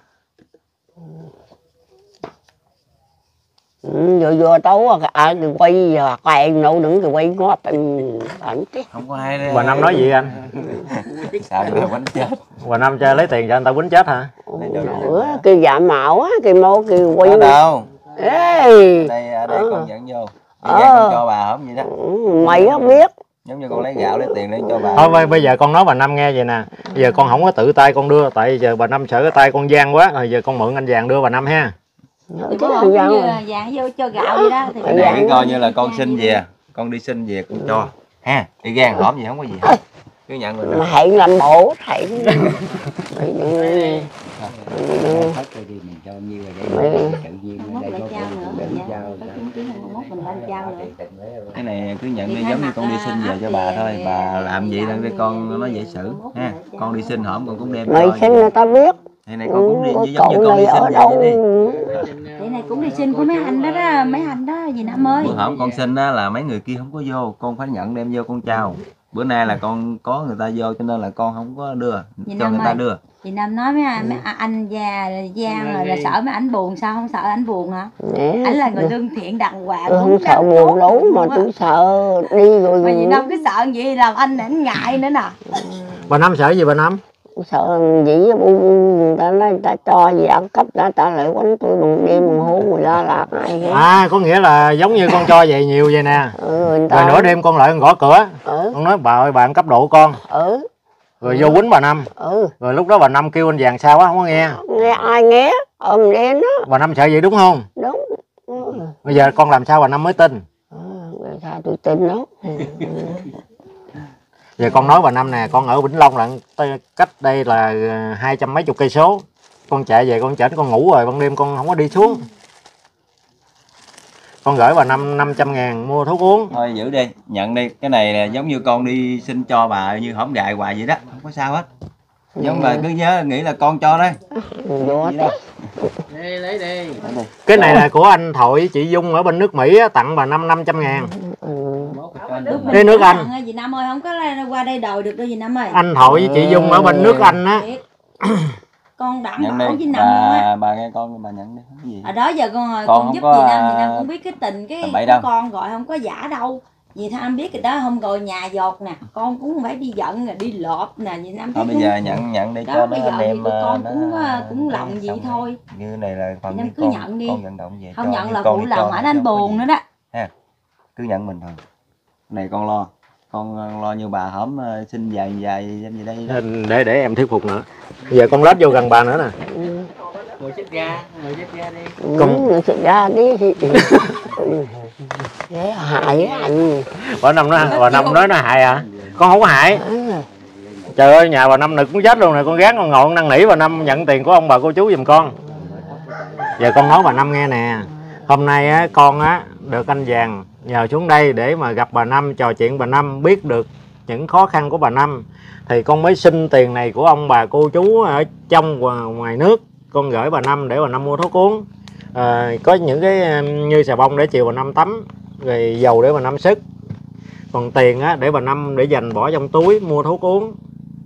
vô tấu quay giờ quẹn nấu đứng rồi quay ngót ảnh chứ. Không có ai đây. bà Năm nói gì anh? Sợ người bánh chết. Bà Năm cho lấy tiền cho anh ta quýnh chết hả? Cái dạ mạo á, cái mô cái quay. Có đâu. Ê. Ở đây con dẫn vô. Con cho bà hổm vậy đó. Mày không biết. Giống như con lấy gạo lấy tiền để cho bà. Thôi bây giờ con nói bà Năm nghe vậy nè. Bây giờ con không có tự tay con đưa, tại giờ bà Năm sợ cái tay con gian quá, rồi giờ con mượn anh Vàng đưa bà Năm ha. Vàng vô cho gạo gì đó thì Cái này cứ coi như là con xin về, con đi xin về con cho ha. Đi gan hổm gì không có gì hết. Cứ nhận mình. Hẹn làm bộ hẹn. Cái này cứ nhận đi, giống như con đi xin về cho bà thôi. Bà làm gì để con nó dễ xử ha. Con đi xin hổm con cũng đem. Mày xin người ta biết. Này này con cũng đi giống như con đi xin về đi. Cái này cũng đi xin của mấy anh đó, mấy anh đó gì Năm ơi. Bữa hổm con xin đó là mấy người kia không có vô, con phải nhận đem vô con chào. bữa nay là con có người ta vô cho nên là con không có đưa, Vậy cho Năm người ta ơi, đưa. Chị Năm nói mấy anh già Giang rồi là sợ mấy ảnh buồn, sao không sợ ảnh buồn hả? Nè, Ảnh là người lương thiện đàng hoàng. tôi không đúng sợ đắn buồn tốt đấu mà luôn á. tôi sợ đi rồi. Mà chị Năm cứ sợ vậy làm anh ảnh ngại nữa nè. Bà Năm sợ gì bà Năm? Sợ gì người ta nói người ta cho gì ăn cắp ta lại quánh tôi bằng đêm bằng hú người la lạc ai hết. À, có nghĩa là giống như con cho về nhiều vậy nè. Người ta Rồi nửa đêm con lại con gõ cửa. ừ Con nói bà ơi bà ăn cắp độ con. ừ Rồi vô quýnh bà Năm. Rồi lúc đó bà Năm kêu anh vàng sao á không có nghe. nghe ai nghe ôm đen đó. Bà Năm sợ vậy đúng không? Đúng. Bây giờ con làm sao bà Năm mới tin? Người sao tôi tin đó. Giờ con nói bà Năm nè, con ở Vĩnh Long là cách đây là 200 mấy chục cây số. Con chạy về con chảnh con ngủ rồi ban đêm con không có đi xuống. Con gửi bà Năm 500.000 mua thuốc uống. Thôi giữ đi, nhận đi. Cái này là giống như con đi xin cho bà như hổng gài hoài vậy đó, không có sao hết. Giống là cứ nhớ nghĩ là con cho đấy. Vô Vậy đó. Đi lấy đi. Cái này là của anh Thội với chị Dung ở bên nước Mỹ á, tặng bà Năm 500.000. Cái nước Anh. Dì Năm ơi, không có qua đây đòi được đâu dì Năm ơi. Anh Thội với chị Dung ở bên nước Anh á. Con đảm Nhận bảo đi. với Năm luôn á. Bà nghe con bà nhận đi, không có gì. Ở đó giờ con không giúp có, dì Năm cũng biết cái tình cái bậy của đâu. con gọi không có giả đâu. Dì Năm biết cái đó không gọi nhà giọt nè, con cũng không phải đi giận nè, đi lọp nè, dì Năm biết. Thôi bây giờ nhận đi đó cho bây nó giờ anh thì em tụi con nó cũng lòng vậy xong thôi. Như này là phần Dì Năm cứ con, nhận đi. con vận động về Không cho, nhận như là con phụ đi lòng cho, ảnh anh chứ không có buồn gì. nữa đó. Ha. Cứ nhận mình thôi. Cái này con lo. Con lo như bà hổm xin dài gì đây đó. Để em thuyết phục nữa. Bây giờ con lết vô gần bà nữa nè. Ngồi chết ra đi. Con xịt ra đi. Để hại anh. Bà Năm nói nó hại à? Con không có hại. Trời ơi, nhà bà Năm nực cũng chết luôn nè, con gán con ngồi con năn nỉ bà Năm nhận tiền của ông bà cô chú giùm con. Giờ con nói bà Năm nghe nè. Hôm nay á con á được anh Vàng nhờ xuống đây để mà gặp bà Năm, trò chuyện bà Năm, biết được những khó khăn của bà Năm thì con mới xin tiền này của ông bà cô chú ở trong và ngoài nước, con gửi bà Năm để bà Năm mua thuốc uống. Có những cái như xà bông để chiều bà Năm tắm, rồi dầu để bà Năm sức. Còn tiền á để bà Năm để dành bỏ trong túi mua thuốc uống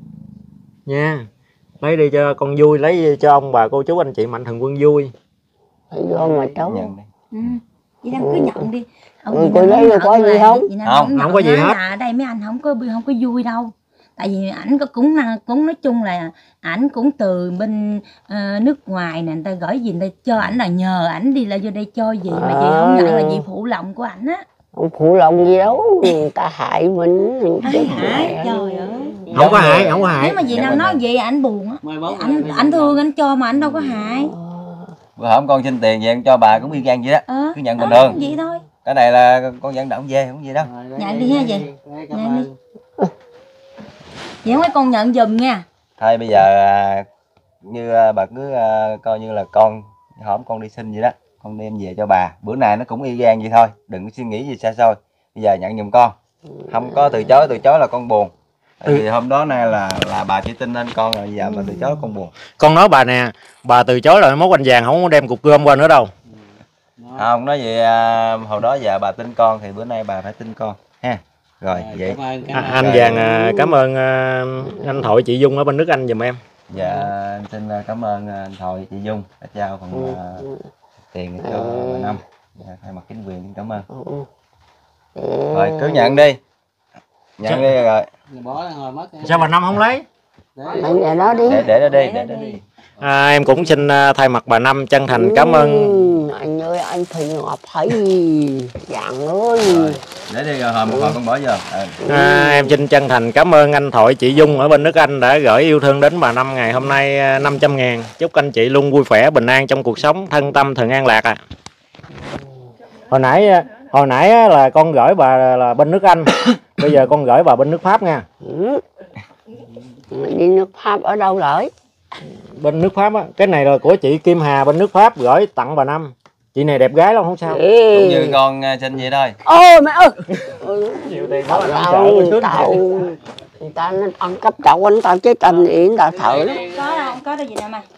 nha. Lấy đi cho con vui, lấy cho ông bà cô chú anh chị mạnh thường quân vui. Phải vô mà cháu. Nhận đi. Dì Năm cứ nhận đi. Cô lấy có gì không? Không có gì hết. Ở đây mấy anh không có vui đâu. Tại vì ảnh cũng nói chung là ảnh cũng từ bên nước ngoài nè, người ta gửi gì người ta cho ảnh là nhờ ảnh đi là vô đây cho gì mà chị không nhận là gì phụ lòng của ảnh á. Không phụ lòng gì đâu, người ta hại mình. Hại trời ơi. Không có hại, không có hại. Nếu mà dì Năm nói vậy ảnh buồn á. Ảnh thương ảnh cho mà ảnh đâu có hại. Bữa hổm con xin tiền về cho bà cũng y gan vậy đó. Cứ nhận bình thường. Vậy thôi. Cái này là con vận động về không có gì đâu. Nhận đi ha dì. Nhận đi. Vậy mấy con nhận giùm nha. Thôi bây giờ như bà cứ coi như là con hổm con đi xin vậy đó, con đem về cho bà. Bữa nay nó cũng y gan vậy thôi, đừng có suy nghĩ gì xa xôi. Bây giờ nhận giùm con, không có từ chối là con buồn. Tại vì hôm đó nay là bà chỉ tin anh con rồi, giờ mà từ chối con buồn. Con nói bà nè, bà từ chối rồi mốt anh Vàng không có đem cục gom qua nữa đâu. Không nói vậy, hồi đó giờ bà tin con thì bữa nay bà phải tin con ha. Rồi vậy Anh Vàng cảm ơn anh Thội chị Dung ở bên nước Anh giùm em. dạ anh xin cảm ơn anh Thội chị Dung đã trao phần tiền cho bà Năm. Dạ, thay mặt chính quyền xin cảm ơn. Rồi cứ nhận đi rồi. Bỏ ra hồi mất. Sao bà Năm không lấy? Để đó đi. Để đó đi. Em cũng xin thay mặt bà Năm chân thành cảm ơn. Anh ơi, anh Thùy Ngọc thấy Vàng ơi. Để đi rồi một hồi con bỏ vô. Em xin chân thành cảm ơn anh Thội chị Dung ở bên nước Anh đã gửi yêu thương đến bà Năm ngày hôm nay 500.000. Chúc anh chị luôn vui khỏe, bình an trong cuộc sống, thân tâm thường an lạc. Hồi nãy là con gửi bà là bên nước Anh, bây giờ con gửi bà bên nước Pháp nha. Đi nước Pháp ở đâu gửi? Bên nước Pháp á, cái này là của chị Kim Hà bên nước Pháp gửi tặng bà Năm. Chị này đẹp gái lắm không sao. Cũng như con xin vậy thôi. Ôi mẹ ơi. Nhiều tiền Tao người ta ăn cắp chậu anh ta chế tình gì người ta thở lắm. Có đâu, không có đâu gì Năm ơi.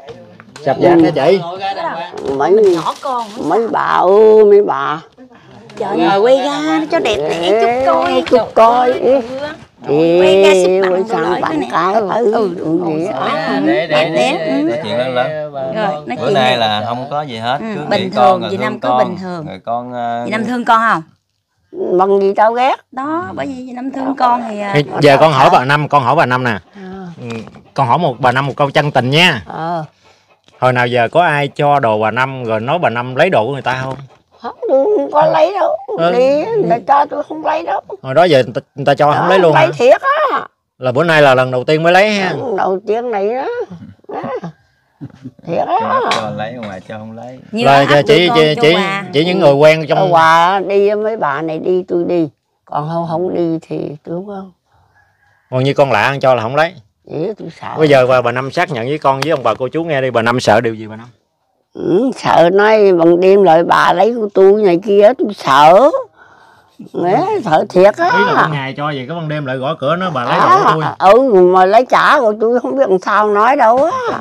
Sập vàng hả chị? Mấy Nhỏ con. mấy bà ơi mấy bà. Trời ngồi quay ra cho đẹp đẽ chút coi. Chút coi. Quay ra xếp Quay bằng sang bằng cái gì á. Nói chuyện lớn lớn. Rồi, nói Bữa chuyện nay này. là không có gì hết. Cứ Bình nghĩ thường, con rồi Việt Nam thương cứ con. bình thường. Rồi con Việt Nam thương con không? Bằng gì tao ghét. Đó, bởi vì Việt Nam thương con thì Giờ con hỏi bà Năm, con hỏi bà Năm nè. Con hỏi bà Năm một câu chân tình nha. Hồi nào giờ có ai cho đồ bà Năm rồi nói bà Năm lấy đồ của người ta không? Không có lấy đâu. Đi người ta cho tôi không lấy đâu. Hồi đó giờ người ta cho không lấy luôn hả? Lấy thiệt á. Là bữa nay là lần đầu tiên mới lấy ha. Đầu tiên này đó. Thiệt á. cho lấy, ngoài cho không lấy. như Là áp chỉ con cho quà. những người quen trong Quà đi với mấy bà này đi tôi đi. Còn không đi thì tôi không. còn như con lạ ăn cho là không lấy. Vậy tôi sợ. Bây giờ bà Năm xác nhận với con với ông bà cô chú nghe đi, bà Năm sợ điều gì bà Năm? Sợ nói bằng đêm lại bà lấy của tôi này kia tôi sợ. Sợ thiệt á. Ý là ban ngày cho vậy, có ban đêm lại gõ cửa nó bà lấy đồ của tôi. Mà lấy trả của tôi không biết làm sao nói đâu á.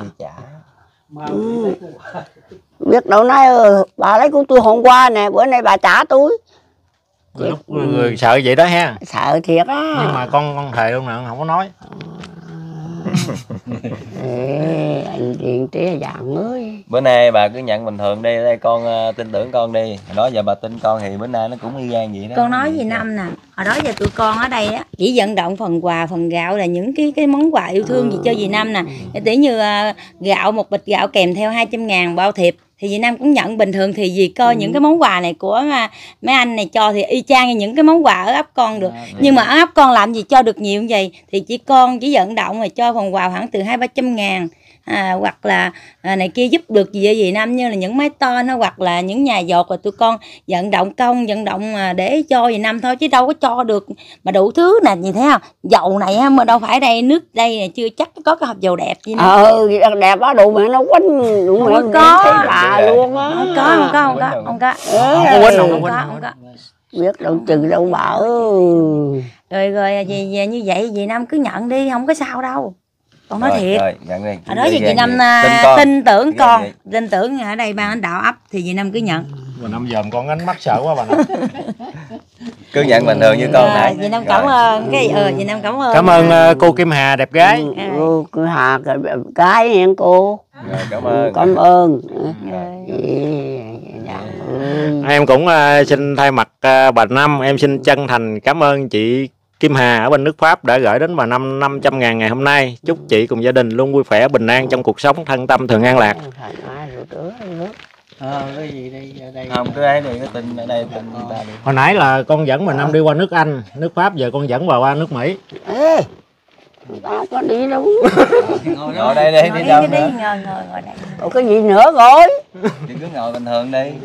Biết đâu nói bà lấy của tôi hôm qua nè, bữa nay bà trả tôi. Lúc người sợ vậy đó ha. Sợ thiệt á. Nhưng mà con thề luôn nè, không có nói. Ê, anh Điền Tía dạng ơi. Bữa nay bà cứ nhận bình thường đi, đây con tin tưởng con đi. Hồi đó giờ bà tin con thì bữa nay nó cũng y gan vậy đó. Con nói gì Năm nè, hồi đó giờ tụi con ở đây á chỉ vận động phần quà phần gạo là những cái món quà yêu thương gì cho dì Năm nè. Tỷ như gạo, một bịch gạo kèm theo 200.000 bao thiệp thì dì Năm cũng nhận bình thường, thì dì coi những cái món quà này của mấy anh này cho thì y chang như những cái món quà ở ấp con được. Nhưng mà ở ấp con làm gì cho được nhiều như vậy, thì con chỉ vận động mà cho phần quà khoảng từ 200-300.000. Hoặc là này kia giúp được gì Năm, như là những máy to nó, hoặc là những nhà dột, là tụi con vận động công vận động để cho gì Năm thôi, chứ đâu có cho được mà đủ thứ nè. Nhìn thấy không, dầu này mà đâu phải đây, nước đây này chưa chắc có cái hộp dầu đẹp gì nữa. Đẹp quá, đủ mà nó quánh đủ mà có thấy bà luôn á. Không có Không có Biết đâu chừng đâu bà ơi. Rồi về như vậy dì Năm cứ nhận đi, không có sao đâu. Con nói thiệt. Rồi, nhận đi. Hồi đó dì Năm tin tưởng con, tin tưởng ở đây ban lãnh đạo ấp thì dì Năm cứ nhận. Bà Năm dòm con ánh mắt sợ quá bà Năm. Cứ nhận bình thường với con nãy. Dì Năm cảm ơn dì Năm cảm ơn. Cảm ơn cô Kim Hà đẹp gái. Cô Hà cái nha cô. Rồi, cảm ơn. Cảm ơn. Em cũng xin thay mặt bà Năm, em xin chân thành cảm ơn chị Kim Hà ở bên nước Pháp đã gửi đến bà Năm 500.000 ngày hôm nay. Chúc chị cùng gia đình luôn vui khỏe, bình an trong cuộc sống, thân tâm thường an lạc. Cái gì đây, ở đây. Không, cứ ấy đi, cái tin ở đây tin người ta đi. Hồi nãy là con dẫn bà Năm đi qua nước Anh, nước Pháp, giờ con dẫn bà qua nước Mỹ. Ê, tao có đi đâu. Ngồi đây đi, đi đâu nữa. Ngồi đây. Ủa cái gì nữa rồi? Chị cứ ngồi bình thường đi.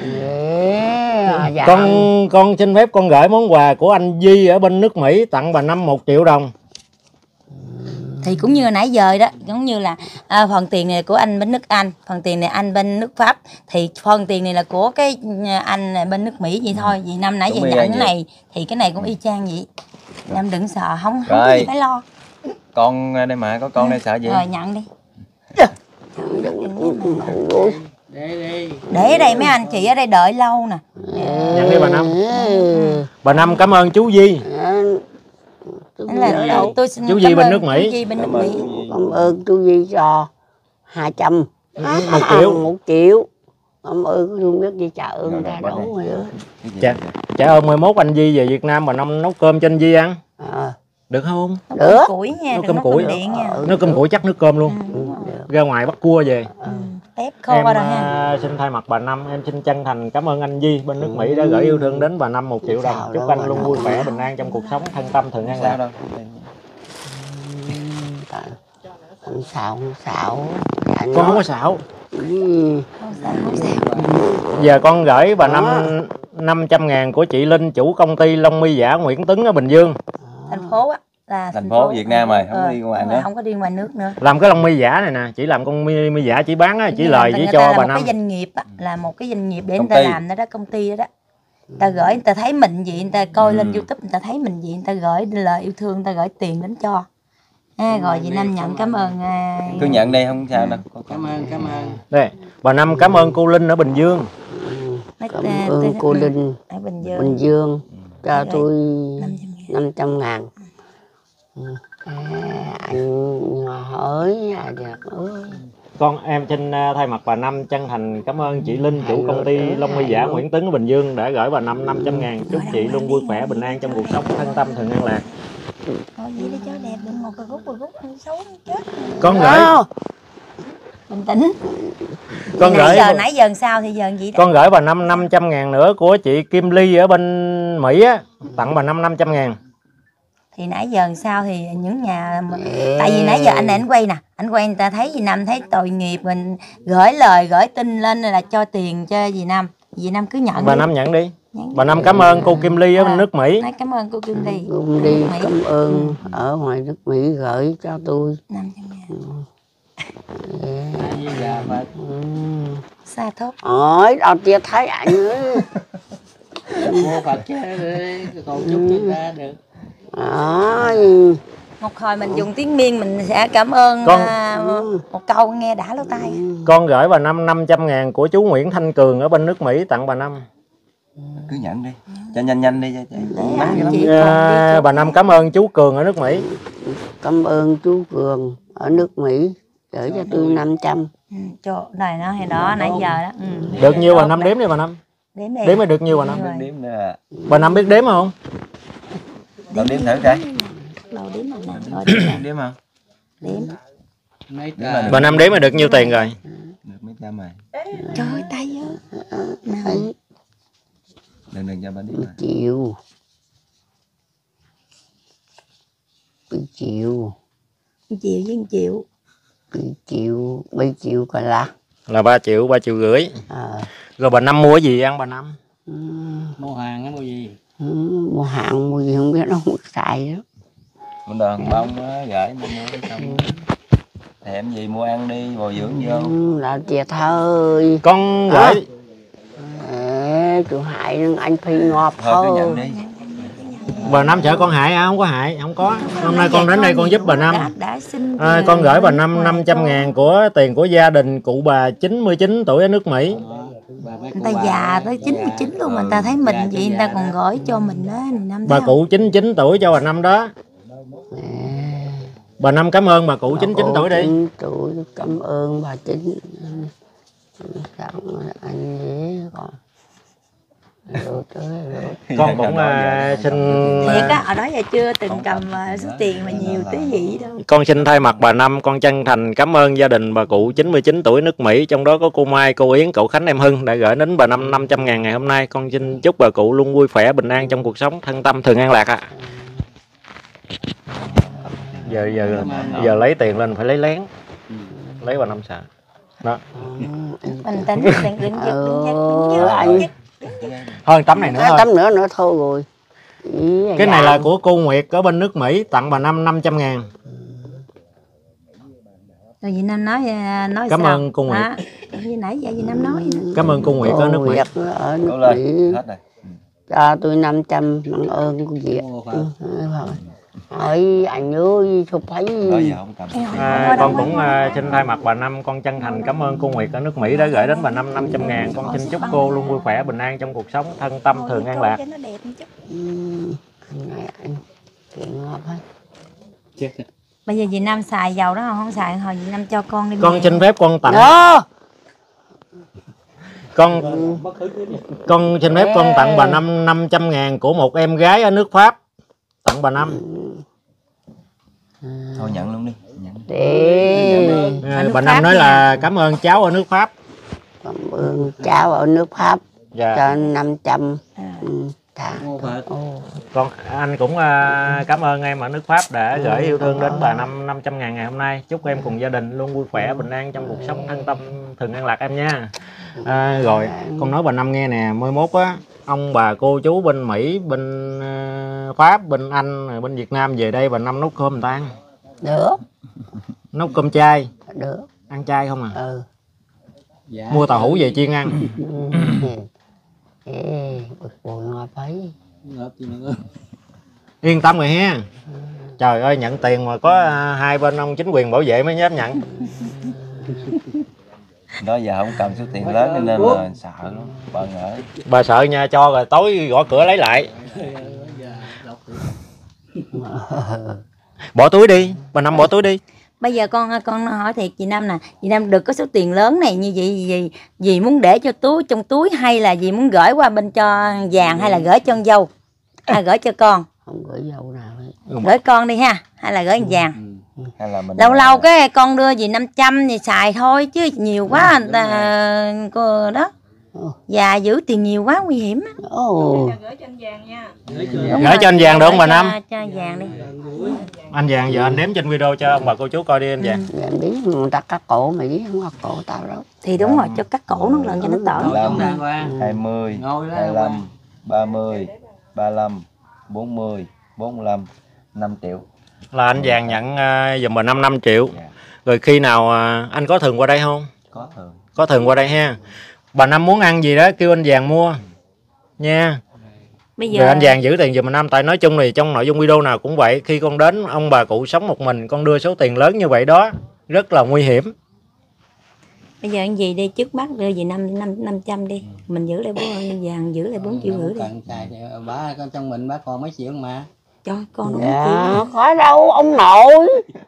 Con xin phép con gửi món quà của anh Di ở bên nước Mỹ tặng bà Năm 1 triệu đồng. Thì cũng như nãy giờ đó, giống như là phần tiền này của anh bên nước Anh, phần tiền này anh bên nước Pháp, thì phần tiền này là của cái anh này bên nước Mỹ vậy thôi. Vì Năm nãy giờ nhận cái này thì cái này cũng y chang vậy. Năm đừng sợ, không có gì phải lo. Con đây mà, có con đây sợ gì? Rồi nhận đi. Để ở đây mấy anh chị ở đây đợi lâu nè. Nhận đi bà Năm. Bà Năm cảm ơn chú Di. Tôi xin chú Di bên nước Mỹ. Chú Di bên nước Mỹ. Cảm ơn chú Di cho 200. 1 triệu. 1 triệu. Cảm ơn, không biết đi chợ ơn ra đâu rồi. Chả ơn 11 anh Di về Việt Nam bà Năm nấu cơm cho anh Di ăn. Được không? Được. Củi nha, Nấu cơm củi. Nấu cơm củi chắc nước cơm luôn. Ra ngoài bắt cua về. Tép khô Em rồi ha. xin thay mặt bà Năm, em xin chân thành cảm ơn anh Di bên nước Mỹ đã gửi yêu thương đến bà Năm 1 triệu đồng. Chúc anh luôn vui khỏe, bình an trong cuộc sống, thân tâm thường an lạc. Không xạo. Con không có xạo. Giờ con gửi bà Năm 500.000 của chị Linh, chủ công ty Long Mi Giả Nguyễn Tấn ở Bình Dương. Thành phố á. Thành phố Việt Nam rồi, không có đi ngoài nữa. Không có đi ngoài nước nữa. Làm cái lông mi giả này nè, chỉ làm con mi giả chỉ bán á, chỉ lời chỉ cho bà Năm. Cái doanh nghiệp á, là một cái doanh nghiệp để người ta làm đó, công ty đó đó. Người ta gửi, người ta thấy mình vậy, người ta coi lên YouTube, người ta thấy mình vậy, người ta gửi lời yêu thương, người ta gửi tiền đến cho. Rồi chị Năm nhận cảm ơn. Cứ nhận đây không sao đâu. Cảm ơn. Đây, bà Năm cảm ơn cô Linh ở Bình Dương. Cảm ơn cô Linh ở Bình Dương. Bình Dương cho Rồi, tôi 500.000. 500.000. Anh hỏi ơi. Con em xin thay mặt bà Năm chân thành cảm ơn chị Linh, chủ công ty Long Huy Giả Nguyễn Tấn ở Bình Dương đã gửi bà Năm 500.000. Chúc chị luôn vui khỏe, bình an trong cuộc sống, thân tâm thường an lạc. Thôi vậy đi cho đẹp, đừng một cái gút xấu chết. Con gửi Bình tĩnh. con gửi Nãy giờ sao thì giờ gì đó. con gửi bà Năm 500.000 nữa của chị Kim Ly ở bên Mỹ á, tặng bà Năm 500.000. Thì nãy giờ sao thì những nhà tại vì nãy giờ anh quay nè, anh quay người ta thấy dì Năm thấy tội nghiệp mình gửi lời gửi tin lên là cho tiền cho dì Năm cứ nhận Bà đi. Năm nhận đi. Bà Năm cảm ơn cô Kim Ly ở bên nước Mỹ. Nói cảm ơn cô Kim Ly. Cũng đi cảm ơn ở ngoài nước Mỹ gửi cho tôi 500.000. Với già Phật. Xa thốt. Ôi đâu chưa thấy ảnh nữa. Mua Phật chứ còn chút người ta được. Ôi. Một hồi mình dùng tiếng Miên mình sẽ cảm ơn một câu nghe đã lỗ tai. Con gửi bà Năm 500.000 của chú Nguyễn Thanh Cường ở bên nước Mỹ tặng bà Năm. Cứ nhận đi, cho nhanh đi cho Bà Năm cảm ơn chú Cường ở nước Mỹ. Cảm ơn chú Cường ở nước Mỹ gửi cho tôi 500. Chỗ này nó hay đó nãy giờ đó. Được nhiêu bà Năm đếm đi bà Năm. Đếm mới được nhiêu bà Năm. đếm nữa. Bà Năm biết đếm không? Đâu đếm thử coi. Đâu đếm rồi nè. Đếm không? Đếm. Mấy Bà Năm đếm mà được nhiêu tiền rồi? Được mấy trăm rồi. Trời ơi tay ơi. Đừng cho bà đếm rồi. Triệu. 7 triệu. 1 triệu với 1 triệu. 7 triệu còn Là 3 triệu, 3 triệu rưỡi. Rồi bà Năm mua cái gì ăn bà Năm? mua hàng á mua gì? Mua hàng mua gì không biết, nó không xài đó. Mua đồ hàng bông á, gửi mua cái xong. Thèm gì mua ăn đi, bồi dưỡng vô. Là chè thôi. Con gửi. Tôi hại anh Phi ngọt Thôi cứ thôi. nhận đi. Bà Năm sợ con hại không có hại, không có. Hôm nay con đến đây con giúp bà Năm. Đã xin Con gửi bà Năm 500.000 của tiền của gia đình cụ bà 99 tuổi ở nước Mỹ. Người ta già tới 99 luôn mà người ta thấy mình vậy người ta còn gửi cho mình đó. Bà cụ 99 tuổi cho bà Năm đó. Bà Năm cảm ơn bà cụ 99 tuổi đi. 99 tuổi cảm ơn bà 9. Anh ấy còn con cũng xin thiệt á, ở đó giờ chưa từng cầm số tiền mà nhiều tới vậy đâu. Con xin thay mặt bà Năm con chân thành cảm ơn gia đình bà cụ 99 tuổi nước Mỹ, trong đó có cô Mai, cô Yến, cậu Khánh, em Hưng đã gửi đến bà Năm 500.000 ngày hôm nay. Con xin chúc bà cụ luôn vui khỏe, bình an trong cuộc sống, thân tâm thường an lạc ạ. Giờ lấy tiền lên phải lấy lén, lấy bà Năm sợ đó. Mình tính đừng giật. Hơn tấm này nữa thôi. Tấm nữa thôi rồi. Cái này là của cô Nguyệt ở bên nước Mỹ tặng bà Năm 500.000. Rồi Việt Nam nói cảm sao? Ơn cô Nguyệt. Như nãy giờ Việt Nam nói. Cảm ơn cô Nguyệt ở nước Mỹ. Ở nước Mỹ. Cho tôi 500 cảm ơn cô Việt. Hỏi anh ơi chụp thấy. Con cũng xin thay mặt bà Năm con chân thành cảm ơn cô Nguyệt ở nước Mỹ đã gửi đến bà Năm 500.000. Con xin chúc cô luôn vui khỏe, bình an trong cuộc sống, thân tâm thường an lạc. Bây giờ Việt Nam xài dầu đó không xài, hồi Việt Nam cho con đi. Con xin phép con tặng. Con xin phép con tặng bà Năm 500.000 của một em gái ở nước Pháp. Tặng bà Năm. Thôi nhận luôn đi. Bà Năm nói là cảm ơn cháu ở nước Pháp. Cảm ơn cháu ở nước Pháp. Dạ. Cho 500. Con anh cũng cảm ơn em ở nước Pháp đã gửi yêu thương đến bà Năm 500.000 ngày hôm nay. Chúc em cùng gia đình luôn vui khỏe, bình an trong cuộc sống, thân tâm thường an lạc em nha. Rồi con nói bà Năm nghe nè, 11 á, ông bà cô chú bên Mỹ, bên Pháp, bên Anh, bên Việt Nam về đây bà Năm nấu cơm người ta ăn. Được. Nấu cơm chay. Được. Ăn chay không à? Dạ. Mua tàu hũ về chiên ăn. Bùi ngọt ấy. Yên tâm rồi ha. Trời ơi, nhận tiền mà có hai bên ông chính quyền bảo vệ mới dám nhận. đó giờ không cầm số tiền lớn nên là sợ lắm bận ở. Bà sợ nha, cho rồi tối gõ cửa lấy lại. Bỏ túi đi, bà Năm bỏ túi đi. Bây giờ con hỏi thiệt chị Năm nè, chị Năm được có số tiền lớn này như vậy gì muốn để cho trong túi hay là gì muốn gửi qua bên cho vàng hay là gửi cho con dâu hay gửi cho con? Không gửi dâu nào hết. Gửi con đi ha, hay là gửi vàng? Hay là mình Lâu lâu cái con đưa gì 500 thì xài thôi chứ nhiều quá người ta đó. Già giữ tiền nhiều quá nguy hiểm á. Gửi cho anh vàng nha. Gửi cho anh vàng được không bà Năm? Cho vàng đi. Anh vàng giờ anh đếm trên video cho ông bà cô chú coi đi anh vàng. Em biết người ta cắt cổ mày biết không cắt cổ tao đâu. Thì đúng rồi, cho cắt cổ nó lần cho nó tởn. 20, 25, 30, 35, 40, 45, 5 triệu. Là anh vàng nhận giùm bà Năm 5 triệu. Rồi khi nào anh có thường qua đây không? Có thường. Có thường qua đây ha. Bà Năm muốn ăn gì đó kêu anh vàng mua nha. Bây giờ Rồi anh vàng giữ tiền giùm bà Năm. Tại nói chung thì trong nội dung video nào cũng vậy. Khi con đến ông bà cụ sống một mình, con đưa số tiền lớn như vậy đó rất là nguy hiểm. Bây giờ anh gì đi trước mắt đưa gì 500 đi. Mình giữ lại vàng giữ lại 4 triệu rưỡi đi. Bà con trong mình bà còn mấy triệu mà. Cho con Dạ, có đâu ông nội.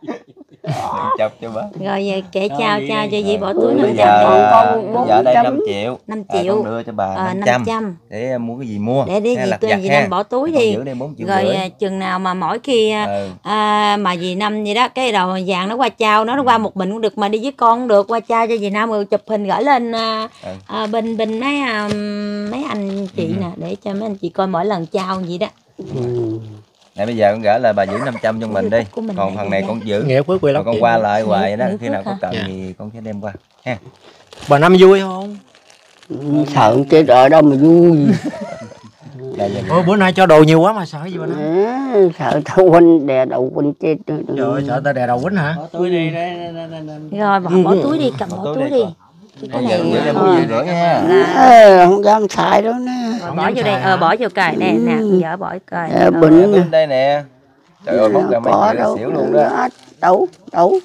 Chọc cho bà. Rồi về kể chào cho dì bỏ túi Bây 500 giờ con bây giờ đây 400. 5 triệu. 5 Con triệu. đưa cho bà 500 500 để mua cái gì mua. để đi Hay lặt dì vặt dì ha. Năm bỏ túi Con đi. giữ đây 4 triệu Rồi rưỡi. chừng nào mà mỗi khi Ừ. mà dì Năm vậy đó cái đầu vàng nó qua trao nó qua một mình cũng được mà đi với con cũng được qua trao cho dì Năm rồi chụp hình gửi lên bên mấy anh chị nè để cho mấy anh chị coi mỗi lần trao gì đó. Này bây giờ con gửi là bà giữ 500 cho mình đi. Của mình Còn này phần này thì con giữ. Nghĩa phước Rồi con qua lại Nghĩa- hoài đó. nghĩa Khi nào phước có hả? cần Dạ. thì con sẽ đem qua ha. Bà Năm vui không? Sợ chết ở đâu mà vui. Đây là Ôi bữa nay cho đồ nhiều quá mà sợ gì bà Năm? Sợ tao huynh đè đầu huynh chết. Trời ơi sợ ta đè đầu quýnh hả? Bỏ túi đi đấy. Rồi bỏ túi đi cầm bỏ túi đi. Cái bây giờ này con giữ đây 4 triệu rưỡi nha. Không dám xài đâu nè. rồi bỏ vô đây bỏ vô cài nè nè vợ bỏ cài Bệnh Đứng đây nè. Trời ơi móc ra mấy có triệu đâu. xỉu luôn đó. Đâu.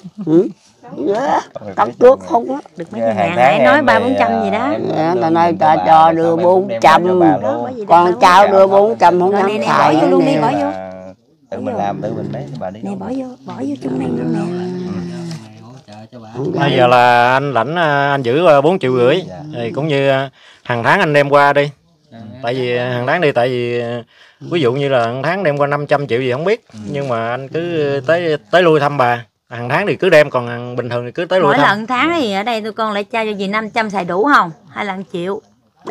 Cắt trước không á. được mấy ngàn nãy nói 300-400 gì đó. Dạ, ta nói ta cho đưa 400. Đó, bởi vì Con đây cháu ba đưa 400 không Rồi dám nè, nè, xài bỏ vô luôn đi, nè. bỏ vô. Tự mình làm tự mình lấy bà đi. Nè bỏ vô trong này luôn nè. Hỗ trợ cho bà. Bây giờ là anh lãnh anh giữ 4 triệu rưỡi. Thì cũng như hàng tháng anh đem qua đi. Tại vì hàng tháng đi tại vì ví dụ như là hàng tháng đem qua 500 triệu gì không biết. Nhưng mà anh cứ tới lui thăm bà. Hàng tháng thì cứ đem còn bình thường thì cứ tới lui Mỗi thăm. lần tháng thì ở đây tụi con lại trao cho dì 500 xài đủ không? Hay là 1 triệu?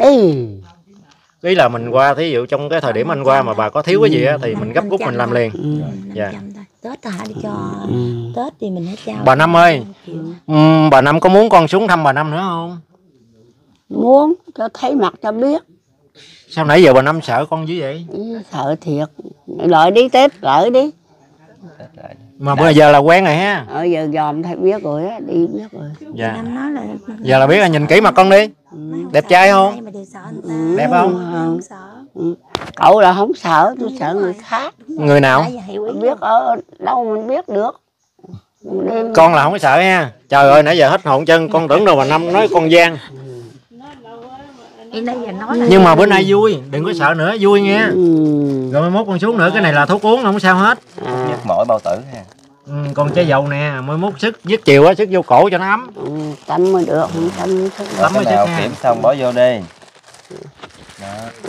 Ý là mình qua thí dụ trong cái thời điểm anh qua mà bà có thiếu cái gì á thì mình gấp rút mình làm liền. Dạ. 500 thôi. Tết hả đi cho Tết thì mình hãy trao. Bà Năm ơi, bà Năm có muốn con xuống thăm bà Năm nữa không? Muốn cho thấy mặt cho biết. Sao nãy giờ bà Năm sợ con dữ vậy? Sợ thiệt. Lợi đi tiếp, lợi đi. Mà bây giờ là quen rồi ha. Giờ dòm thấy biết rồi á, đi biết rồi. Dạ. Năm nói là Giờ là biết là nhìn kỹ mặt con đi. Đẹp trai không? mà đều sợ anh ta. Đẹp không? Không sợ. Cậu là không sợ, tôi sợ người khác. Người nào? Tại vì hiểu ý Biết ở đâu mình biết được. Nên Con là không có sợ ha. Trời ơi nãy giờ hết hồn chân con tưởng đâu bà Năm nói con gian. ý nãy giờ nói là Nhưng mà bữa nay vui, đừng có sợ nữa, vui nghe. Rồi mai mốt con xuống nữa, cái này là thuốc uống không sao hết. Nhức mỏi bao tử ha. Còn chai dầu nè, mai mốt sức dứt chiều á, sức vô cổ cho nó ấm. tâm mới được, không tâm thức được. Tắm mới Cái nào sức ha. kiểm xong bỏ vô đi. Đó.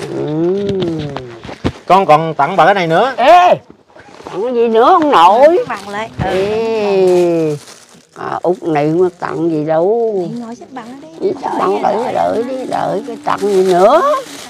Con còn tặng bà cái này nữa. Ê, tặng cái gì nữa không nội? bằng lại. Ê, Út này mà tặng gì đâu. Nói chắc bằng ở đây. Tặng đợi cái tặng gì nữa.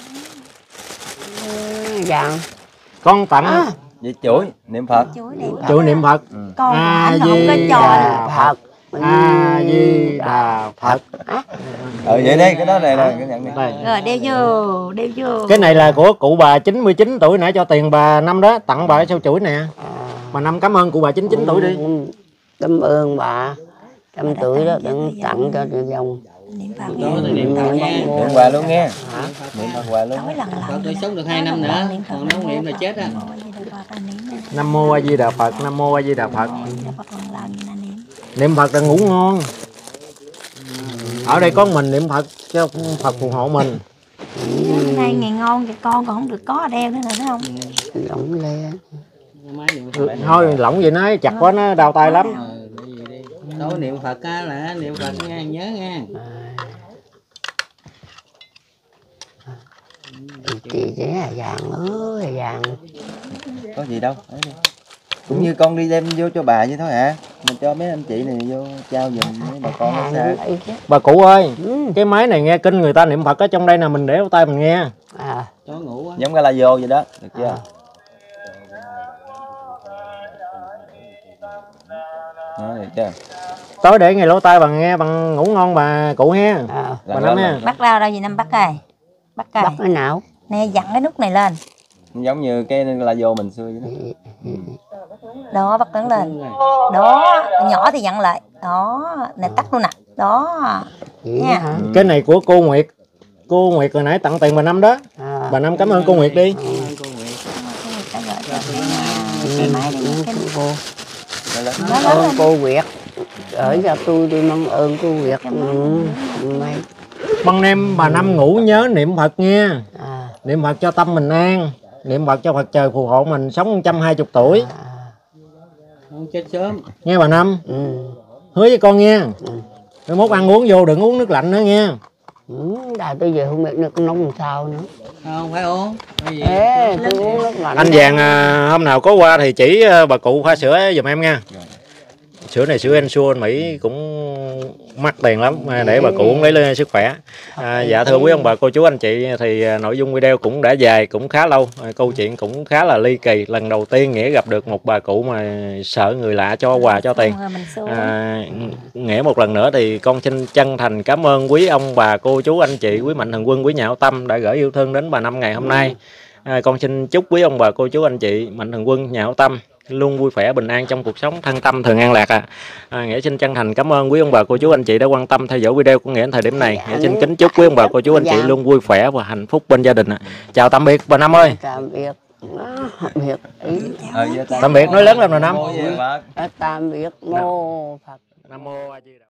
Dạ. Con tặng Với chuỗi niệm Phật. Chuối đẹp. chữ niệm Phật. Con anh không có A-di-đà cho. Phật. A Di Đà Phật. Vậy đi, cái đó này là cái nhận này. Đây. Rồi đeo vô. Cái này là của cụ bà 99 tuổi nãy cho tiền bà Năm đó, tặng bà sau chuỗi nè. Bà Năm cảm ơn cụ bà 99 tuổi đi. Cảm ơn bà. 100 tuổi đó đừng tặng cho dòng. Niệm Phật Đó nha. thì niệm Phật nha. Niệm hoài luôn nghe. Niệm Phật hoài luôn. Nói lần Phật tôi sống được 2 năm nữa. Còn không niệm là chết á. Nam mô A Di Đà Phật, Nam mô A Di Đà Phật. Phật lần lần là niệm. Niệm Phật là ngủ ngon. ở đây có mình niệm Phật cho Phật phù hộ mình. Hôm nay ngày ngon cho con còn không được có đeo nữa rồi thấy không? Lỏng le. Máy niệm Phật. Thôi lỏng gì nói chặt quá nó đau tay lắm. Đi. Tối niệm Phật á là niệm Phật nha, nhớ nha. Chị chỉ là vàng ơi vàng. Có gì đâu. Đấy đi. Cũng như con đi đem vô cho bà vậy thôi hả? Mình cho mấy anh chị này vô trao giùm mấy bà con ở xa. Bà cụ ơi, cái máy này nghe kinh người ta niệm Phật ở trong đây nè, mình để vào tay mình nghe. Tối ngủ á. Giống cái la vô vậy đó, được chưa? Đó, được chưa? Tối để ngay lỗ tai bà nghe, bằng ngủ ngon bà cụ ha. Bà Năm ha. Bắt lao đâu gì Năm bắt cài. Bắt cài. Bắt cái nào? Nè dặn cái nút này lên. Giống như cái la vô mình xưa vậy đó. Đó bắt lớn lên. Đó, nhỏ thì dặn lại. Đó, nè tắt luôn nè. Đó. Nha. Cái này của cô Nguyệt. Cô Nguyệt hồi nãy tặng tiền bà Năm đó. Bà Năm cảm ơn cô Nguyệt đi. Cô Nguyệt ở cho tôi đi mong ơn cô Nguyệt. Mày Ban đêm bà Năm ngủ nhớ niệm Phật nha. Niệm Phật cho tâm mình an, niệm Phật cho Phật trời phù hộ mình sống 120 tuổi. Không chết sớm. Nghe bà Năm. Hứa với con nha. Mai mốt ăn uống vô đừng uống nước lạnh nữa nha. Đài tôi về không biết nước nóng làm sao nữa. Không phải uống. Ê, tôi uống nước lạnh. Anh Vàng hôm nào có qua thì chỉ bà cụ pha sữa giùm em nha. Sữa này sữa Ensure Mỹ cũng mắc tiền lắm để bà cụ uống lấy sức khỏe. Dạ thưa quý ông bà cô chú anh chị, thì nội dung video cũng đã dài cũng khá lâu, câu chuyện cũng khá là ly kỳ. Lần đầu tiên Nghĩa gặp được một bà cụ mà sợ người lạ cho quà cho tiền. Nghĩa một lần nữa thì con xin chân thành cảm ơn quý ông bà cô chú anh chị, quý mạnh thường quân, quý nhà hảo tâm đã gửi yêu thương đến bà Năm ngày hôm nay. Con xin chúc quý ông bà cô chú anh chị mạnh thường quân, nhà hảo tâm luôn vui khỏe bình an trong cuộc sống, thân tâm thường an lạc. Nghĩa xin chân thành cảm ơn quý ông bà cô chú anh chị đã quan tâm theo dõi video của Nghĩa thời điểm này. Nghĩa xin kính chúc quý ông bà cô chú anh chị luôn vui khỏe và hạnh phúc bên gia đình. Chào tạm biệt bà Năm ơi. Tạm biệt. Tạm biệt nói lớn lên bà Năm. Tạm biệt mô Phật. Nam mô A Di Đà.